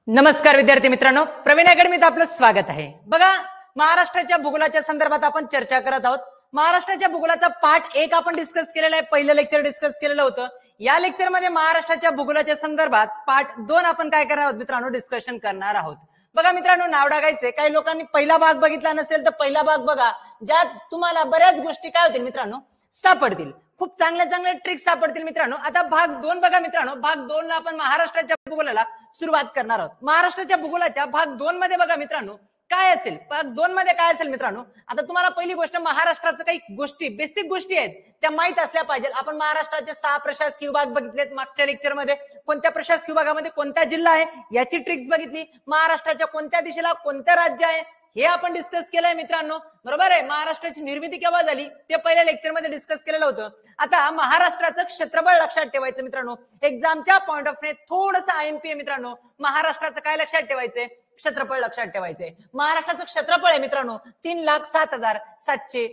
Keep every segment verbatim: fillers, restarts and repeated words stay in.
नमस्कार विद्यार्थी मित्रांनो, प्रवीण अकॅडमीत आपलं स्वागत आहे। बघा, महाराष्ट्राच्या भूगोलाच्या संदर्भात आपण चर्चा करत आहोत। महाराष्ट्राच्या भूगोलाचा पार्ट एक आपण डिस्कस केलेला आहे, पहिलं लेक्चर डिस्कस केलेलं होतं। या लेक्चर मध्ये महाराष्ट्राच्या भूगोलाच्या संदर्भात पार्ट दोन आपण काय करणार आहोत मित्रांनो, डिस्कशन करणार आहोत। बघा मित्रांनो, नाव टाकायचे, काही लोकांनी पहिला भाग बघितला नसेल तर पहिला भाग बघा, ज्यात तुम्हाला बऱ्याच गोष्टी काय होतील मित्रांनो सापडतील, खूप चांगल्या चांगल्या ट्रिक्स सापडतील मित्रांनो। आता भाग दोन बघा मित्रांनो, भाग दोन ला आपण महाराष्ट्राच्या भूगोलाला सुरुवात करणार आहोत। महाराष्ट्राच्या भूगोलाच्या भाग दोन मध्ये बघा मित्रांनो काय असेल, भाग दोन मध्ये काय असेल मित्रांनो, आता तुम्हाला पहिली गोष्ट महाराष्ट्राचं काही गोष्टी बेसिक गोष्टी आहेत त्या माहित असल्या पाहिजे। आपण महाराष्ट्राचे सहा प्रशासकीय विभाग बघितलेत मागच्या लेक्चर मध्ये, कोणत्या प्रशासकीय विभागामध्ये कोणता जिल्हा आहे याची ट्रिक्स बघितली, महाराष्ट्राच्या कोणत्या दिशेला कोणतं राज्य आहे हे आपण डिस्कस केलंय मित्रांनो, बरोबर आहे। महाराष्ट्राची निर्मिती केव्हा झाली ते पहिल्या लेक्चर मध्ये डिस्कस केलेलं होतं। आता महाराष्ट्राचं क्षेत्रफळ लक्षात ठेवायचं मित्रांनो, एक्झामच्या पॉइंट ऑफ व्ह्यू थोडंसं आयएमपी मित्रांनो, महाराष्ट्राचं काय लक्षात ठेवायचंय, क्षेत्रफळ लक्षात ठेवायचंय। महाराष्ट्राचं क्षेत्रफळ आहे मित्रांनो तीन लाख सात हजार सातशे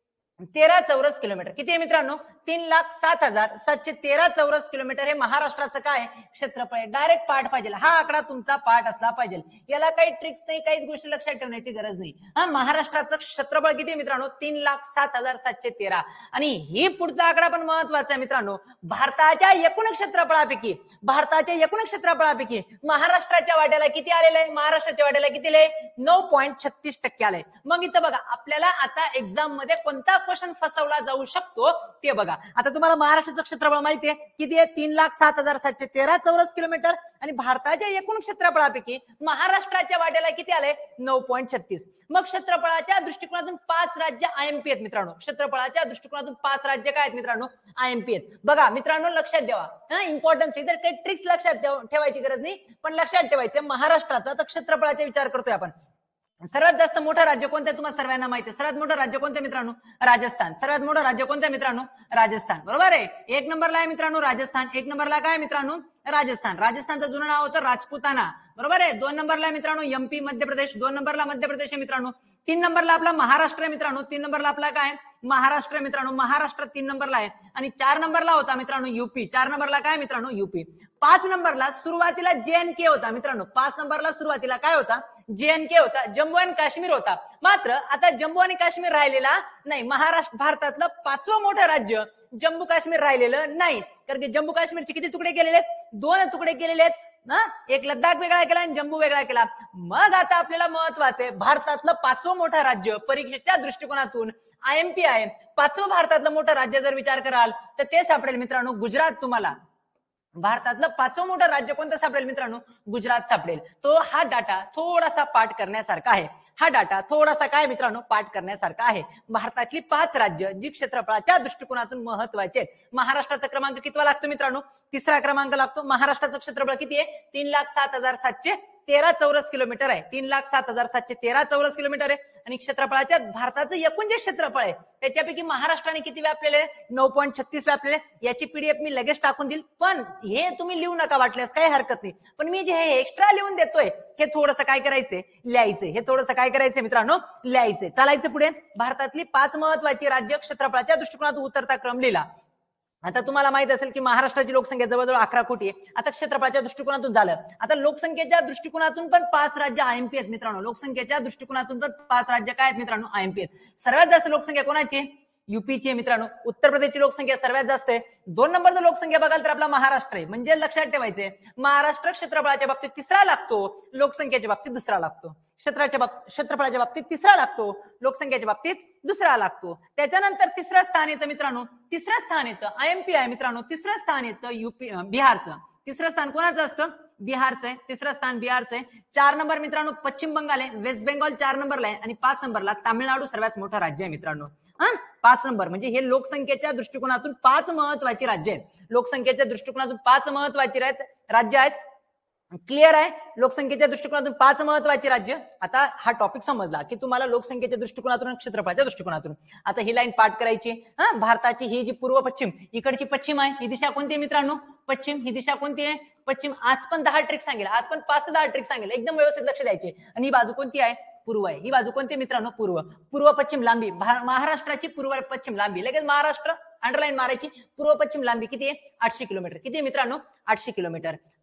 तेरा चौरस किलोमीटर। किती आहे मित्रांनो, तीन लाख सात हजार सातशे तेरा चौरस किलोमीटर हे महाराष्ट्राचं काय क्षेत्रफळ आहे। डायरेक्ट पाठ पाहिजे, हा आकडा तुमचा पाठ असला पाहिजे, याला काही ट्रिक्स नाही, काही गोष्टी लक्षात ठेवण्याची गरज नाही। हा, महाराष्ट्राचं क्षेत्रफळ किती आहे मित्रांनो, तीन लाख सात हजार सातशे तेरा। आणि ही पुढचा आकडा पण महत्वाचा आहे मित्रांनो, भारताच्या एकूण क्षेत्रफळापैकी भारताच्या एकूण क्षेत्रफळापैकी महाराष्ट्राच्या वाट्याला किती आलेलं आहे, महाराष्ट्राच्या वाट्याला किती आले, नऊ पॉईंट छत्तीस टक्के आले। मग इथं बघा आपल्याला आता एक्झाम मध्ये कोणता क्वेश्चन फसवला जाऊ शकतो ते बघा। आता तुम्हाला महाराष्ट्राचं क्षेत्रफळ माहिती आहे किती आहे, तीन लाख सात हजार सातशे तेरा चौरस किलोमीटर, आणि भारताच्या एकूण क्षेत्रफळापैकी महाराष्ट्राच्या वाट्याला किती आले, नऊ पॉईंट छत्तीस। मग क्षेत्रफळाच्या दृष्टिकोनातून पाच राज्य आयएमपी आहेत मित्रांनो, क्षेत्रफळाच्या दृष्टिकोनातून पाच राज्य काय आहेत मित्रांनो, आयएमपी आहेत। बघा मित्रांनो लक्षात ठेवा, इम्पॉर्टन्स इतर काही ट्रिक्स लक्षात ठेवायची गरज नाही, पण लक्षात ठेवायचं महाराष्ट्राचा तर क्षेत्रफळाचा विचार करतोय आपण। सर्वात जास्त मोठं राज्य कोणतं आहे तुम्हाला सर्वांना माहिती आहे, सर्वात मोठं राज्य कोणतं मित्रांनो, राजस्थान। सर्वात मोठं राज्य कोणतं मित्रांनो, राजस्थान, बरोबर आहे। एक नंबरला आहे मित्रांनो राजस्थान, एक नंबरला काय मित्रांनो, राजस्थान। राजस्थानचं जुनं नाव होतं राजपुताना, बरोबर आहे। दोन नंबरला मित्रांनो एमपी मध्य प्रदेश, दोन नंबरला मध्य प्रदेश आहे मित्रांनो। तीन नंबरला आपला महाराष्ट्र आहे मित्रांनो, तीन नंबरला आपला काय महाराष्ट्र मित्रांनो, महाराष्ट्र तीन नंबरला आहे। आणि चार नंबरला होता मित्रांनो युपी, चार नंबरला काय मित्रांनो युपी। पाच नंबरला सुरुवातीला जेएनके होता मित्रांनो, पाच नंबरला सुरुवातीला काय होता, जेएनके होता, जम्मू आणि काश्मीर होता। मात्र आता जम्मू आणि काश्मीर राहिलेला नाही, महाराष्ट्र भारतातलं पाचवं मोठं राज्य जम्मू काश्मीर राहिलेलं नाही, कारण की जम्मू काश्मीरचे किती तुकडे केलेले आहेत, दोन तुकडे केलेले आहेत ना, एक लद्दाख वेगळा केला आणि जम्मू वेगळा केला। मग आता आपल्याला महत्वाचं आहे भारतातलं पाचवं मोठं राज्य परीक्षेच्या दृष्टिकोनातून आयएमपी आहे, पाचवं भारतातलं मोठं राज्य जर विचार कराल तर ते सापडेल मित्रांनो गुजरात। तुम्हाला भारतातलं पाचवं मोठं राज्य कोणतं सापडेल मित्रांनो, गुजरात सापडेल। तो हा डाटा थोडासा पाठ करण्यासारखा आहे, हा डाटा थोडासा काय मित्रांनो पाठ करण्यासारखा आहे। भारतातली पाच राज्य जी क्षेत्रफळाच्या दृष्टिकोनातून महत्वाचे आहेत। महाराष्ट्राचा क्रमांक कितवा लागतो मित्रांनो, तिसरा क्रमांक लागतो। महाराष्ट्राचं क्षेत्रफळ किती आहे, तीन लाख सात हजार सातशे तेरा चौरस किलोमीटर आहे, तीन लाख सात हजार सातशे तेरा चौरस किलोमीटर आहे। आणि क्षेत्रफळाच्या भारताचं एकूण जे क्षेत्रफळ आहे त्याच्यापैकी महाराष्ट्राने किती व्यापलेले, नऊ पॉईंट छत्तीस व्यापलेले। याची पीडीएफ मी लगेच टाकून देईल, पण हे तुम्ही लिहू नका वाटल्यास काही हरकत नाही, पण मी जे हे एक्स्ट्रा लिहून देतोय हे थोडंसं काय करायचंय, लिहायचंय, हे थोडंसं काय करायचंय मित्रांनो, लिहायचंय। चालायचं पुढे, भारतातली पाच महत्वाची राज्य क्षेत्रफळाच्या दृष्टिकोनातून उतरता क्रम लिहिला। आता तुम्हाला माहित असेल की महाराष्ट्राची लोकसंख्या जवळजवळ अकरा कोटी आहे। आता क्षेत्रफळाच्या दृष्टिकोनातून झालं, आता लोकसंख्येच्या दृष्टिकोनातून पण पाच राज्य आयएमपी आहेत मित्रांनो, लोकसंख्येच्या दृष्टिकोनातून पण पाच राज्य काय आहेत मित्रांनो, आयएमपी आहेत। सर्वात जास्त लोकसंख्या कोणाची आहे, युपीची आहे मित्रांनो। उत्तर प्रदेशची लोकसंख्या सर्वात जास्त आहे। दोन नंबरची लोकसंख्या बघाल तर आपला महाराष्ट्र आहे, म्हणजे लक्षात ठेवायचे महाराष्ट्र क्षेत्रफळाच्या बाबतीत तिसरा लागतो, लोकसंख्येच्या बाबतीत दुसरा लागतो। क्षेत्राच्या बाबतीत क्षेत्रफळाच्या बाबतीत तिसरा लागतो, लोकसंख्येच्या बाबतीत दुसरा लागतो। त्याच्यानंतर तिसरं स्थान येतं मित्रांनो, तिसरं स्थान येतं आयएमपी आहे मित्रांनो, तिसरं स्थान येतं युपी बिहारचं। तिसरं स्थान कोणाचं असतं, बिहारचं आहे, तिसरं स्थान बिहारचं आहे। चार नंबर मित्रांनो पश्चिम बंगाल आहे, वेस्ट बेंगॉल चार नंबरला आहे, आणि पाच नंबरला तामिळनाडू सर्वात मोठं राज्य आहे मित्रांनो। हा, पाच नंबर म्हणजे हे लोकसंख्येच्या दृष्टिकोनातून पाच महत्वाची राज्य आहेत, लोकसंख्येच्या दृष्टिकोनातून पाच महत्वाची राज्य आहेत। क्लिअर आहे, लोकसंख्येच्या दृष्टिकोनातून पाच महत्वाची राज्य। आता हा टॉपिक समजला की तुम्हाला लोकसंख्येच्या दृष्टिकोनातून आणि क्षेत्रफळाच्या दृष्टिकोनातून आता ही लाईन पाठ करायची। हा, भारताची ही जी पूर्व पश्चिम इकडची पश्चिम आहे, ही दिशा कोणती आहे मित्रांनो, पश्चिम, ही दिशा कोणती आहे पश्चिम। आज पण दहा ट्रिक सांगेल, आज पण पाच ते दहा ट्रिक सांगेल, एकदम व्यवस्थित लक्ष द्यायचे। आणि ही बाजू कोणती आहे, पूर्व आहे, ही बाजू कोणती मित्रांनो, पूर्व। पूर्व पश्चिम लांबी, महाराष्ट्राची पूर्व पश्चिम लांबी, लगेच महाराष्ट्र अंडरलाईन मारायची। पूर्व पश्चिम लांबी किती आहे, आठशे किलोमीटर। किती आहे मित्रांनो, आठशे किलोमीटर।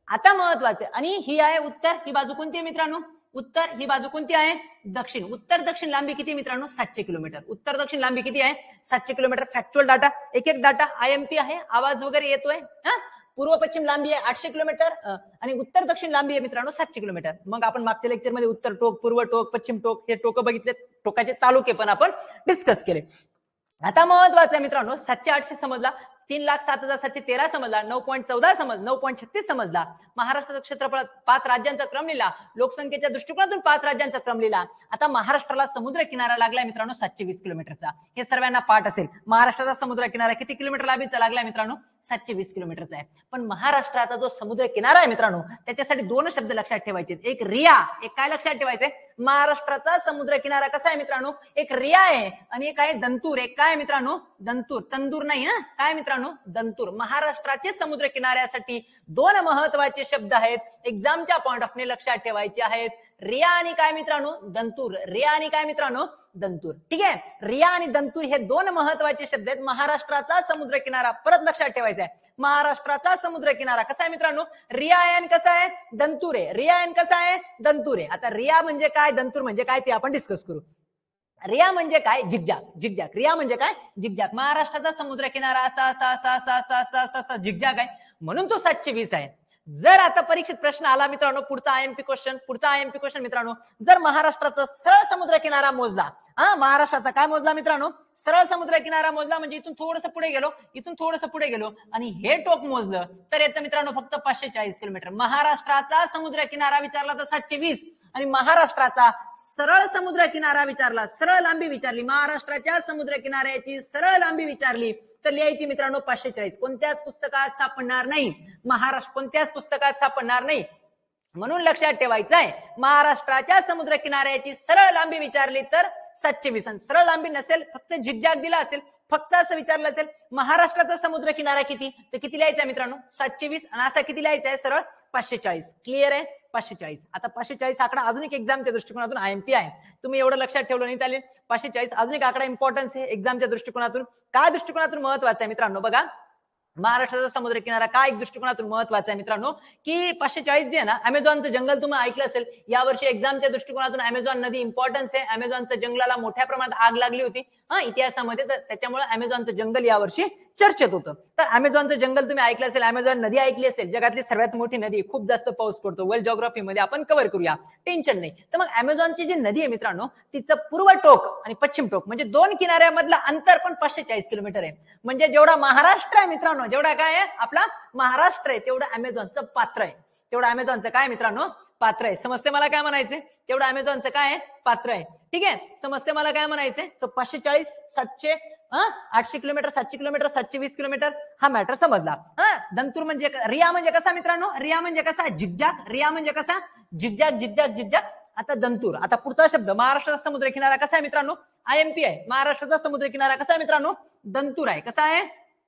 आता महत्वाचं आणि ही आहे उत्तर, ही बाजू कोणती आहे मित्रांनो? उत्तर, ही बाजू कोणती आहे? दक्षिण. उत्तर दक्षिण लांबी किती मित्रांनो? सातशे किलोमीटर. उत्तर दक्षिण लांबी किती आहे? सातशे किलोमीटर. फॅक्च्युअल डाटा, एक एक डाटा आयएमपी आहे, आवाज वगैरे येतोय. हा, पूर्व पश्चिम लांबी आहे आठशे किलोमीटर आणि उत्तर दक्षिण लांबी आहे मित्रांनो सातशे किलोमीटर. मग आपण मागच्या लेक्चर मध्ये उत्तर टोक, पूर्व टोक, पश्चिम टोक हे टोक बघितले, टोकाचे तालुके पण आपण डिस्कस केले. आता महत्वाचं आहे मित्रांनो, सातशे आठशे समजला, तीन लाख सात हजार सातशे तेरा समजला, नऊ पॉईंट चौदा समज, नऊ पॉईंट छत्तीस समजला. महाराष्ट्राचं क्षेत्रफळ पाच राज्यांचा क्रम लिहिला, लोकसंख्येच्या दृष्टिकोनातून पाच राज्यांचा क्रम लिहिला. आता महाराष्ट्राला समुद्र किनारा लागलाय मित्रांनो सातशे वीस किलोमीटरचा. हे सर्वांना पाठ असेल. महाराष्ट्राचा समुद्र किनारा किती किलोमीटर लांबीचा लागलाय मित्रांनो? सातशे वीस किलोमीटरचा आहे. पण महाराष्ट्राचा जो समुद्र किनारा आहे मित्रांनो, त्याच्यासाठी दोन शब्द लक्षात ठेवायचे. एक रिया, एक काय लक्षात ठेवायचे? महाराष्ट्राचा समुद्र किनारा कसा आहे मित्रांनो? एक रिया आहे आणि एक आहे दंतूर. एक काय मित्रांनो? दंतूर. तंदूर नाही हा, काय मित्रांनो? दंतूर. महाराष्ट्राचे समुद्र किनाऱ्यासाठी दोन महत्वाचे शब्द आहेत, एक्झामच्या पॉइंट ऑफ व्ह्यू लक्षात ठेवायचे आहेत. रिया आणि काय मित्रांनो? दंतूर. रिया आणि काय मित्रांनो? दंतूर. ठीक आहे. रिया आणि दंतूर हे दोन महत्वाचे शब्द आहेत. महाराष्ट्राचा समुद्र किनारा परत लक्षात ठेवायचा आहे. महाराष्ट्राचा समुद्र किनारा कसा आहे मित्रांनो? रिया आहे आणि कसा आहे? दंतूर आहे. रिया आहे कसा आहे? दंतूर आहे. आता रिया म्हणजे काय, दंतूर म्हणजे काय ते आपण डिस्कस करू. रिया म्हणजे काय? झिगझॅग. झिगझॅग. रिया म्हणजे काय? झिगझॅग. महाराष्ट्राचा समुद्र किनारा असा असा असा असा असा असा असा असा झिगझॅग आहे, म्हणून तो सातशे वीस आहे. जर आता परीक्षेत प्रश्न आला मित्रांनो, पुढचा आयएमपी क्वेश्चन, पुढचा आयएमपी क्वेश्चन मित्रांनो, जर महाराष्ट्राचा सरळ समुद्र किनारा मोजला, हा महाराष्ट्राचा काय मोजला मित्रांनो? सरळ समुद्र किनारा मोजला म्हणजे इथून थोडंसं पुढे गेलो, इथून थोडंसं पुढे गेलो आणि हे टोक मोजलं तर येतं मित्रांनो फक्त पाचशे चाळीस किलोमीटर. महाराष्ट्राचा समुद्र किनारा विचारला तर सातशे वीस आणि महाराष्ट्राचा सरळ समुद्र किनारा विचारला, सरळ लांबी विचारली, महाराष्ट्राच्या समुद्र किनाऱ्याची सरळ लांबी विचारली तर लिहायची मित्रांनो पाचशे चाळीस. कोणत्याच पुस्तकात सापडणार नाही. महाराष्ट्र कोणत्याच पुस्तकात सापडणार नाही. म्हणून लक्षात ठेवायचं आहे, महाराष्ट्राच्या समुद्र किनाऱ्याची सरळ लांबी विचारली तर सातशे वीस. सरळ लांबी नसेल, फक्त झिगझॅग दिला असेल, फक्त असं विचारलं असेल महाराष्ट्राचा समुद्र किनारा किती, तर किती लिहायचं मित्रांनो? सातशे वीस. आणि असा किती लिहायचा आहे? सरळ पाचशे चाळीस. क्लिअर आहे? पाचशे चाळीस. आता पाचशे चाळीस आकडा अजून एक एक्झामच्या दृष्टिकोनातून आयएमपी आहे, तुम्ही एवढं लक्षात ठेवलं नाही चालेल. पाचशे चाळीस अजून एक आकडा इम्पॉर्टन्स आहे एक्झामच्या दृष्टिकोनातून. काय दृष्टिकोनातून महत्वाचा आहे मित्रांनो? बघा, महाराष्ट्राचा समुद्र किनारा काय एक दृष्टिकोनातून महत्वाचा आहे मित्रांनो, की पाचशे चाळीस जे आहे ना, अमेझॉनचं जंगल तुम्ही ऐकलं असेल. यावर्षी एक्झामच्या दृष्टिकोनातून अमेझॉन नदी इम्पॉर्टन्स आहे. अमेझॉनच्या जंगलाला मोठ्या प्रमाणात आग लागली होती हा इतिहासामध्ये, तर त्याच्यामुळे अमेझॉनचं जंगल यावर्षी चर्चेत होतं. तर अमेझॉनचं जंगल तुम्ही ऐकलं असेल, अमेझॉन नदी ऐकली असेल, जगातली सर्वात मोठी नदी, खूप जास्त पाऊस पडतो. वर्ल्ड जिओग्राफी मध्ये आपण कव्हर करूया, टेन्शन नाही. तर मग अमेझॉनची जी नदी आहे मित्रांनो, तिचं पूर्व टोक आणि पश्चिम टोक म्हणजे दोन किनाऱ्यामधलं अंतर पण पाचशे चाळीस किलोमीटर आहे. म्हणजे जेवढा महाराष्ट्र आहे मित्रांनो, जेवढा काय आहे आपला महाराष्ट्र आहे, तेवढं अमेझॉनचं पात्र आहे. तेवढं अमेझॉनचं काय मित्रांनो? पात्र आहे. समजते मला काय म्हणायचे? तेवढं अमेझॉनचं काय आहे? पात्र आहे. ठीक आहे, समजते मला काय म्हणायचे? तर पाचशे चाळीस, सातशे, आठशे किलोमीटर, सातशे किलोमीटर, सातशे वीस किलोमीटर हा मॅटर समजला. हा, दंतूर म्हणजे रिया म्हणजे कसा मित्रांनो? रिया म्हणजे कसा? झिगझॅग. रिया म्हणजे कसा? Zigzag zigzag zigzag. आता दंतूर. आता पुढचा शब्द, महाराष्ट्राचा समुद्र किनारा कसा आहे मित्रांनो? आयएमपी आहे. महाराष्ट्राचा समुद्र किनारा कसा आहे मित्रांनो? दंतूर आहे. कसा आहे?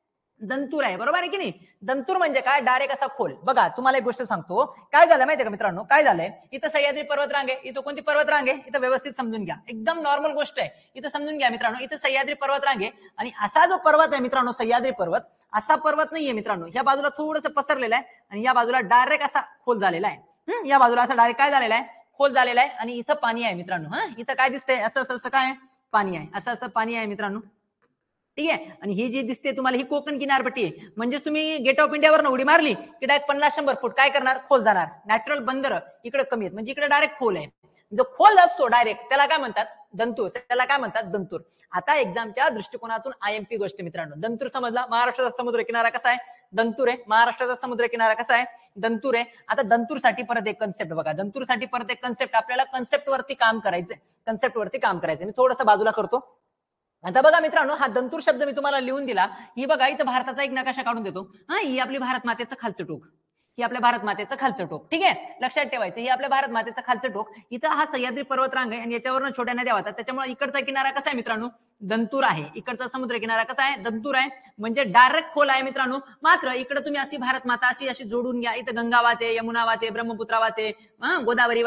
दंतूर आहे. बरोबर आहे की नाही? दंतूर म्हणजे काय? डायरेक्ट असा खोल. बघा तुम्हाला एक गोष्ट सांगतो, काय झालं माहितीये का मित्रांनो? काय झालंय, इथं सह्याद्री पर्वत रांग आहे. इथं कोणती पर्वत रांग आहे? इथं व्यवस्थित समजून घ्या, एकदम नॉर्मल गोष्ट आहे. इथं समजून घ्या मित्रांनो, इथं सह्याद्री पर्वत रांग आहे आणि असा जो पर्वत आहे मित्रांनो, सह्याद्री पर्वत, असा पर्वत नाहीये मित्रांनो. या बाजूला थोडंसं पसरलेला आहे आणि या बाजूला डायरेक्ट असा खोल झालेला आहे. या बाजूला असा डायरेक्ट काय झालेला आहे? खोल झालेला आहे आणि इथं पाणी आहे मित्रांनो. हा, इथं काय दिसतंय? असं असं असं काय पाणी आहे, असं असं पाणी आहे मित्रांनो. ठीक आहे, आणि ही जी दिसते तुम्हाला, ही कोकण किनारपट्टी आहे. म्हणजे तुम्ही गेट ऑफ इंडियावर उडी मारली की डायरेक्ट पन्नास शंभर फूट काय करणार? खोल जाणार. नॅचरल बंदर इकडे कमी आहेत, म्हणजे इकडे डायरेक्ट खोल आहे. जो खोल असतो डायरेक्ट त्याला काय म्हणतात? दंतूर. त्याला काय म्हणतात? दंतूर. आता एक्झामच्या दृष्टिकोनातून आयएमपी गोष्ट मित्रांनो, दंतूर समजला. महाराष्ट्राचा समुद्र किनारा कसा आहे? दंतूर आहे. महाराष्ट्राचा समुद्र किनारा कसा आहे? दंतूर आहे. आता दंतूरसाठी परत एक कन्सेप्ट बघा, दंतूरसाठी परत एक कन्सेप्ट, आपल्याला कन्सेप्ट वरती काम करायचंय. कन्सेप्ट वरती काम करायचंय. मी थोडंसं बाजूला करतो. आता बघा मित्रांनो, हा दंतूर शब्द मी तुम्हाला लिहून दिला. ही बघा, इथं भारताचा एक नकाशा काढून देतो. हा, ही आपली भारत मातेचं खालचं टोक, ही आपल्या भारत मातेचं खालचं टोक. ठीक आहे, लक्षात ठेवायचं, ही आपल्या भारत मातेचं खालचं टोक. इथं हा सह्याद्री पर्वत रांग आहे आणि याच्यावरून छोट्या नद्या वाहतात. त्याच्यामुळे इकडचा किनारा कसा आहे मित्रांनो? दंतूर आहे. इकडचा समुद्र किनारा कसा आहे? दंतूर आहे. म्हणजे डायरेक्ट खोल आहे मित्रांनो. मात्र इकडे तुम्ही अशी भारत माता अशी अशी जोडून घ्या. इथं गंगा वाहते, यमुना वाहते, ब्रह्मपुत्रा वाहते, गोदावरी वाहते.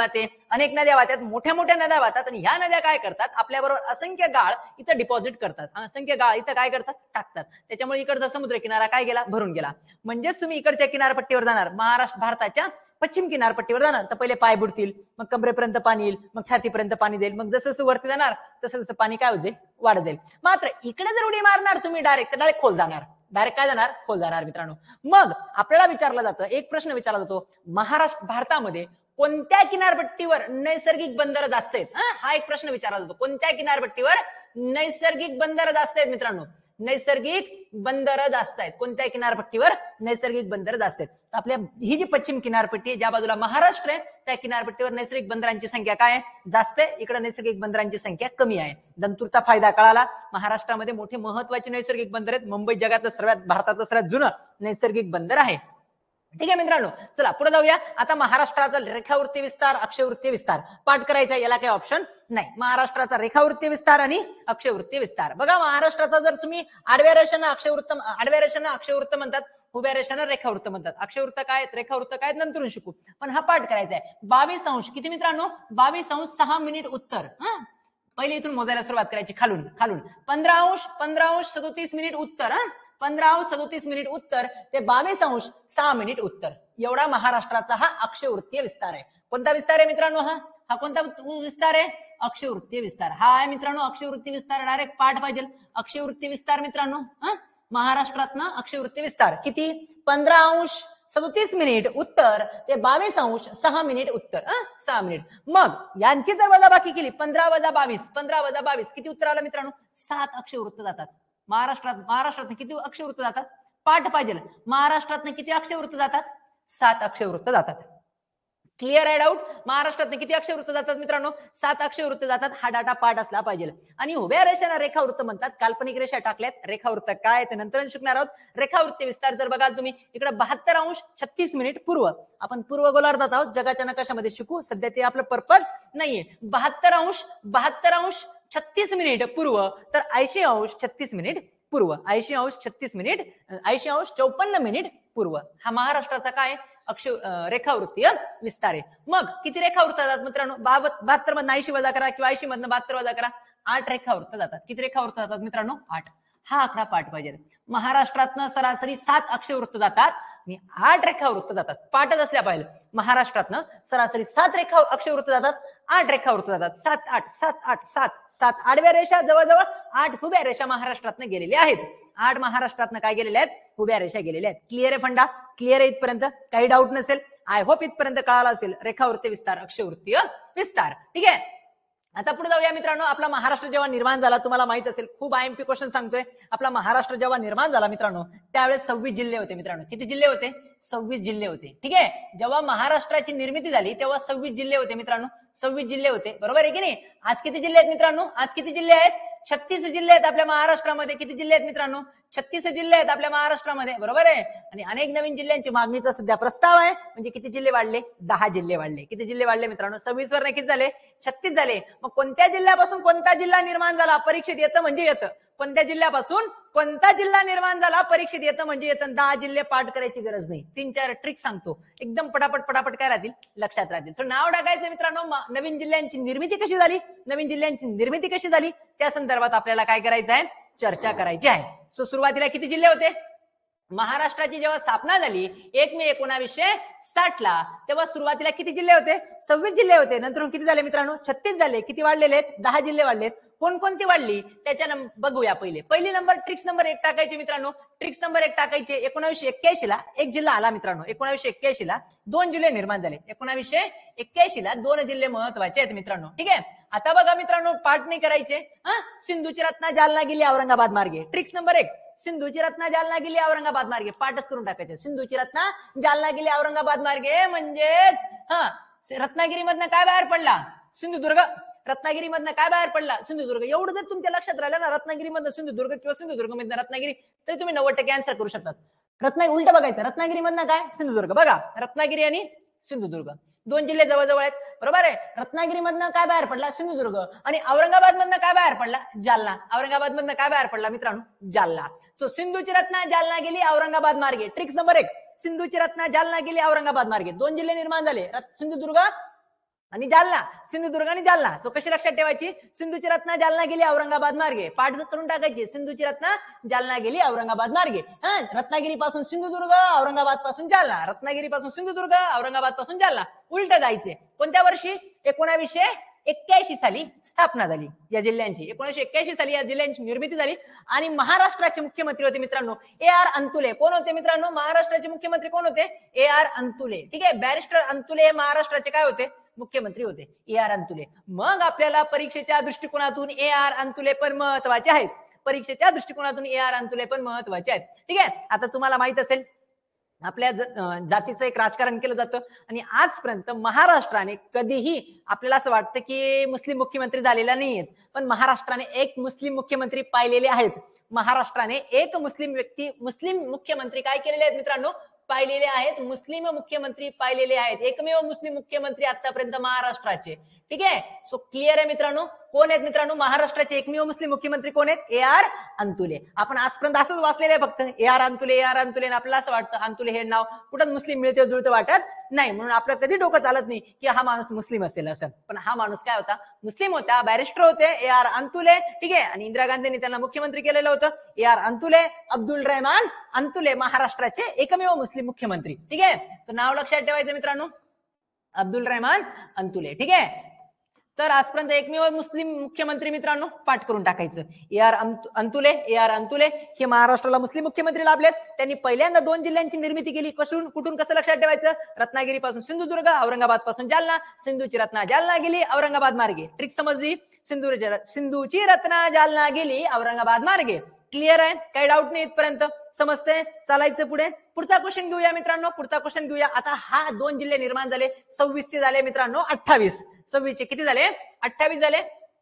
अनेक नद्या वाहतात, मोठ्या मोठ्या नद्या वाहतात आणि ह्या नद्या काय करतात, आपल्याबरोबर असंख्य गाळ इथं डिपॉझिट करतात, असंख्य गाळ इथं काय करतात, टाकतात. त्याच्यामुळे इकडचा समुद्र किनारा काय गेला, भरून गेला. म्हणजेच तुम्ही इकडच्या किनारपट्टीवर जाणार, महाराष्ट्र भारताच्या पश्चिम किनारपट्टीवर जाणार तर पहिले पाय बुडतील, मग कमरेपर्यंत पाणी येईल, मग छातीपर्यंत पाणी देईल, मग जसं जसं वरती जाणार तसं तसं पाणी काय होते, वाढत जाईल. मात्र इकडे जर उडी मारणार तुम्ही डायरेक्ट डायरेक्ट खोल जाणार, डायरेक्ट काय जाणार, खोल जाणार मित्रांनो. मग आपल्याला विचारलं जातं, एक प्रश्न विचारला जातो, महाराष्ट्र भारतामध्ये कोणत्या किनारपट्टीवर नैसर्गिक बंदर जास्त आहेत, हा एक प्रश्न विचारला जातो. कोणत्या किनारपट्टीवर नैसर्गिक बंदर जास्त आहेत मित्रांनो, नैसर्गिक बंदर जास्त आहेत. कोणत्या किनारपट्टीवर नैसर्गिक बंदर जास्त आहेत. आपल्या ही जी पश्चिम किनारपट्टी आहे, ज्या बाजूला महाराष्ट्र आहे, त्या किनारपट्टीवर नैसर्गिक बंदरांची संख्या काय आहे, जास्त आहे. इकडे नैसर्गिक बंदरांची संख्या कमी आहे. दंतूरचा फायदा कळाला. महाराष्ट्रामध्ये मोठे महत्वाचे नैसर्गिक बंदर आहेत. मुंबई जगातलं सर्वात भारतातलं सर्वात जुनं नैसर्गिक बंदर आहे. ठीक आहे मित्रांनो, चला पुढे जाऊया. आता महाराष्ट्राचा रेखावृत्ती विस्तार, अक्षवृत्ती विस्तार पाठ करायचा, याला काही ऑप्शन नाही. महाराष्ट्राचा रेखावृत्ती विस्तार आणि अक्षवृत्ती विस्तार. बघा, महाराष्ट्राचा जर तुम्ही आडव्या रेषांना अक्षवृत्त, आडव्या रेषांना अक्षवृत्त म्हणतात, उभ्या रेषांना रेखावृत्त म्हणतात. अक्षवृत्त काय, रेखावृत्त काय नंतरून शिकू, पण हा पाठ करायचा आहे. बावीस अंश किती मित्रांनो, बावीस अंश सहा मिनिट उत्तर. हा पहिले इथून मोजायला सुरुवात करायची, खालून खालून. पंधरा अंश पंधरा अंश सदोतीस मिनिट उत्तर. हा पंधरा अंश सदोतीस मिनिट उत्तर ते बावीस अंश सहा मिनिट उत्तर. एवढा महाराष्ट्राचा हा अक्षवृत्तीय विस्तार आहे. कोणता विस्तार आहे मित्रांनो, हा हा कोणता विस्तार आहे, अक्षवृत्तीय विस्तार. हा आहे मित्रांनो अक्षवृत्ती विस्तार. डायरेक्ट पाठ पाहिजे, अक्षवृत्ती विस्तार मित्रांनो. हा महाराष्ट्रातनं अक्षवृत्ती विस्तार किती, पंधरा अंश सदोतीस मिनिट उत्तर ते बावीस अंश सहा मिनिट उत्तर. सहा मिनिट. मग यांची जर वजाबाकी केली, पंधरा वजा बावीस, पंधरा वजा बावीस किती उत्तर आलं मित्रांनो, सात अक्षवृत्त जातात. महाराष्ट्रात महाराष्ट्रात किती अक्षवृत्त जातात, पाठ पाहिजे. महाराष्ट्रात किती अक्षवृत्त जातात, सात अक्षवृत्त जातात. क्लिअर आहे डाऊट. महाराष्ट्रात किती अक्षवृत्त जातात मित्रांनो, सात अक्षवृत्त जातात. हा डाटा पाठ असला पाहिजे. आणि उभ्या रेषांना रेखावृत्त म्हणतात. काल्पनिक रेषा टाकल्यात, रेखावृत्त काय ते नंतर शिकणार आहोत. रेखावृत्ती विस्तार जर बघाल तुम्ही, इकडे बहात्तर अंश छत्तीस मिनिट पूर्व. आपण पूर्व गोलार्धात आहोत, जगाच्या नकाशामध्ये शिकू, सध्या ते आपलं पर्पज नाहीये. बहात्तर अंश बहात्तर अंश छत्तीस मिनिट पूर्व, तर ऐंशी अंश छत्तीस मिनिट पूर्व. ऐंशी अंश छत्तीस मिनिट, ऐंशी अंश चौपन्न मिनिट पूर्व. हा महाराष्ट्राचा काय अक्ष रेखावृत्तीय विस्तार आहे. मग किती रेखावृत्त जातात मित्रांनो, बहात्तर मधनं ऐंशी वजा करा किंवा ऐंशी मधनं बहात्तर वजा करा, आठ रेखावृत्त जातात. किती रेखावृत्त जातात मित्रांनो, आठ. हा आकडा पाठ पाहिजे. महाराष्ट्रातनं सरासरी सात अक्षवृत्त जातात आणि आठ रेखावृत्त जातात. पाठच असल्या पाहिजे. महाराष्ट्रातनं सरासरी सात रेखा अक्षवृत्त जातात, आठ रेखावृत्त जातात. सात आठ सात आठ सात सात आडव्या रेषा, जवळजवळ आठ उभ्या रेषा महाराष्ट्रातनं गेलेल्या आहेत. आठ महाराष्ट्रातनं काय गेलेल्या आहेत, उभ्या रेषा गेलेल्या आहेत. क्लिअर आहे फंडा, क्लिअर आहे इथपर्यंत, काही डाऊट नसेल. आय होप इथपर्यंत कळाला असेल रेखावृत्ती विस्तार, अक्षवृत्तीय विस्तार. ठीक आहे, आता पुढे जाऊया मित्रांनो. आपला महाराष्ट्र जेव्हा निर्माण झाला, तुम्हाला माहित असेल, खूप आयएमपी क्वेश्चन सांगतोय. आपला महाराष्ट्र जेव्हा निर्माण झाला मित्रांनो, त्यावेळेस सव्वीस जिल्हे होते मित्रांनो. किती जिल्हे होते, सव्वीस जिल्हे होते. ठीक आहे, जेव्हा महाराष्ट्राची निर्मिती झाली तेव्हा सव्वीस जिल्हे होते मित्रांनो, सव्वीस जिल्हे होते. बरोबर आहे की नाही. आज किती जिल्हे आहेत मित्रांनो, आज किती जिल्हे आहेत, छत्तीस जिल्हे आहेत आपल्या महाराष्ट्रामध्ये. किती जिल्हे आहेत मित्रांनो, छत्तीस जिल्हे आहेत आपल्या महाराष्ट्रामध्ये. बरोबर आहे. आणि अनेक नवीन जिल्ह्यांची मागणीचा सध्या प्रस्ताव आहे. म्हणजे किती जिल्हे वाढले, दहा जिल्हे वाढले. किती जिल्हे वाढले मित्रांनो, सव्वीस वर किती झाले, छत्तीस झाले. मग कोणत्या जिल्ह्यापासून कोणता जिल्हा निर्माण झाला, परीक्षेत येतं म्हणजे येतं. कोणत्या जिल्ह्यापासून कोणता जिल्हा निर्माण झाला, परीक्षेत येतं म्हणजे येतं. दहा जिल्हे पाठ करायची गरज नाही. तीन चार ट्रिक सांगतो, एकदम पटापट पटापट काय राहतील, लक्षात राहतील. सो नाव टाकायचं मित्रांनो. नवीन जिल्ह्यांची निर्मिती कशी झाली, नवीन जिल्ह्यांची निर्मिती कशी झाली, त्या संदर्भात आपल्याला काय करायचं आहे, चर्चा करायची आहे. सो सुरुवातीला किती जिल्हे होते, महाराष्ट्राची जेव्हा स्थापना झाली एक मे एकोणावीसशे साठ ला, तेव्हा सुरुवातीला किती जिल्हे होते, सव्वीस जिल्हे होते. नंतर किती झाले मित्रांनो, छत्तीस झाले. किती वाढलेले आहेत, दहा जिल्हे वाढलेत. कोणकोणती वाढली त्याच्या बघूया. पहिले पहिली नंबर ट्रिक्स नंबर एक टाकायची मित्रांनो. ट्रिक्स नंबर एक टाकायचे. एकोणावीसशे एक्क्याऐंशी ला एक जिल्हा आला मित्रांनो. एकोणावीसशे एक्क्याऐंशी ला दोन जिल्हे निर्माण झाले. एकोणावीसशे एक्क्याऐंशी ला दोन जिल्हे महत्वाचे आहेत मित्रांनो. ठीक आहे, आता बघा मित्रांनो, पाठ नाही करायचे. हा सिंधूची रत्ना जालना गेली औरंगाबाद मार्गे. ट्रिक्स नंबर एक, सिंधूची रत्ना जालना गेली औरंगाबाद मार्गे. पाठच करून टाकायचे. सिंधूची रत्ना जालना गेली औरंगाबाद मार्गे, म्हणजेच हा रत्नागिरीमधनं काय बाहेर पडला, सिंधुदुर्ग. रत्नागिरीमधनं काय बाहेर पडला, सिंधुदुर्ग. एवढं जर तुमच्या लक्षात राहिलं ना, रत्नागिरीमधनं सिंधुदुर्ग किंवा सिंधुदुर्ग मधनं रत्नागिरी, तरी तुम्ही नव्वद टक्के आन्सर करू शकतात. रत्नागिरी उलट बघायचं, रत्नागिरीमधनं काय, सिंधुदुर्ग. बघा, रत्नागिरी आणि सिंधुदुर्ग दोन जिल्हे जवळजवळ आहेत. बरोबर आहे. रत्नागिरीमधनं काय बाहेर पडला, सिंधुदुर्ग. आणि औरंगाबाद मधनं काय बाहेर पडला, जालना. औरंगाबाद मधनं काय बाहेर पडला मित्रांनो, जालना. सो सिंधूची रत्ना जालना गेली औरंगाबाद मार्गे. ट्रिक्स नंबर एक, सिंधूची रत्ना जालना गेली औरंगाबाद मार्गे. दोन जिल्हे निर्माण झाले, सिंधुदुर्ग आणि जालना, सिंधुदुर्ग आणि जालना. सो कशी लक्षात ठेवायची? सिंधूची रत्ना जालना गेली औरंगाबाद मार्गे. पाठ करून टाकायची. सिंधूची रत्ना जालना गेली औरंगाबाद मार्गे. हा, रत्नागिरी पासून सिंधुदुर्ग, औरंगाबाद पासून जालना, रत्नागिरी पासून सिंधुदुर्ग, औरंगाबाद पासून जालना. उलट जायचे. कोणत्या वर्षी? एकोणावीसशे एक्क्याऐंशी साली स्थापना झाली या जिल्ह्यांची. एकोणीसशे एक्क्याऐंशी साली या जिल्ह्यांची निर्मिती झाली. आणि महाराष्ट्राचे मुख्यमंत्री होते मित्रांनो ए आर अंतुले. कोण होते मित्रांनो? महाराष्ट्राचे मुख्यमंत्री कोण होते? A R Antulay. ठीक आहे, बॅरिस्टर अंतुले हे महाराष्ट्राचे काय होते? मुख्यमंत्री होते, ए आर अंतुले. मग आपल्याला परीक्षेच्या दृष्टिकोनातून ए आर अंतुले पण महत्वाचे आहेत. परीक्षेच्या दृष्टिकोनातून ए आर अंतुले पण महत्वाचे आहेत. ठीक आहे, आता तुम्हाला माहित असेल आपल्या जातीचं एक राजकारण केलं जातं आणि आजपर्यंत महाराष्ट्राने कधीही आपल्याला असं वाटतं की मुस्लिम मुख्यमंत्री झालेला नाहीयेत, पण महाराष्ट्राने एक मुस्लिम मुख्यमंत्री पाहिलेले आहेत. महाराष्ट्राने एक मुस्लिम व्यक्ती मुस्लिम मुख्यमंत्री काय केलेले आहेत मित्रांनो? पाहिलेले आहेत. मुस्लिम मुख्यमंत्री पाहिलेले आहेत. एकमेव मुस्लिम मुख्यमंत्री आतापर्यंत महाराष्ट्राचे. ठीक आहे, सो क्लिअर आहे मित्रांनो. कोण आहेत मित्रांनो? महाराष्ट्राचे एकमेव मुस्लिम मुख्यमंत्री कोण आहेत? A R Antulay. आपण आजपर्यंत असंच वाचलेलं आहे फक्त ए आर अंतुले, ए आर अंतुले. आपल्याला असं वाटतं अंतुले हे नाव कुठं मुस्लिम मिळते जुळतं वाटत नाही, म्हणून आपल्याला कधी डोकं चालत नाही की हा माणूस मुस्लिम असेल असं. पण हा माणूस काय होता? मुस्लिम होता, बॅरिस्टर होते, ए आर अंतुले. ठीक आहे, आणि इंदिरा गांधींनी त्यांना मुख्यमंत्री केलेलं होतं. ए आर अंतुले, अब्दुल रहमान अंतुले, महाराष्ट्राचे एकमेव मुस्लिम मुख्यमंत्री. ठीक आहे, तर नाव लक्षात ठेवायचं मित्रांनो, अब्दुल रहमान अंतुले. ठीक आहे, तर आजपर्यंत एकमेव मुस्लिम मुख्यमंत्री मित्रांनो पाठ करून टाकायचं. ए आर अंतुले, ए आर अंतुले हे महाराष्ट्राला मुस्लिम मुख्यमंत्री लाभलेत. त्यांनी पहिल्यांदा दोन जिल्ह्यांची निर्मिती केली. कसून कुठून कसं लक्षात ठेवायचं? रत्नागिरी पासून सिंधुदुर्ग, औरंगाबाद पासून जालना. सिंधूची रत्ना जालना गेली औरंगाबाद मार्गे. ट्रिक समजली? सिंधू सिंधूची रत्ना जालना गेली औरंगाबाद मार्गे. क्लिअर आहे? काही डाऊट नाही इथपर्यंत? समजते? चालायचं पुढे. पुढचा क्वेश्चन घेऊया मित्रांनो. पुढचा क्वेश्चन घेऊया. आता हा दोन जिल्हे निर्माण झाले. सव्वीस चे झाले मित्रांनो अठ्ठावीस. सव्वीस चे किती झाले? अठ्ठावीस झाले.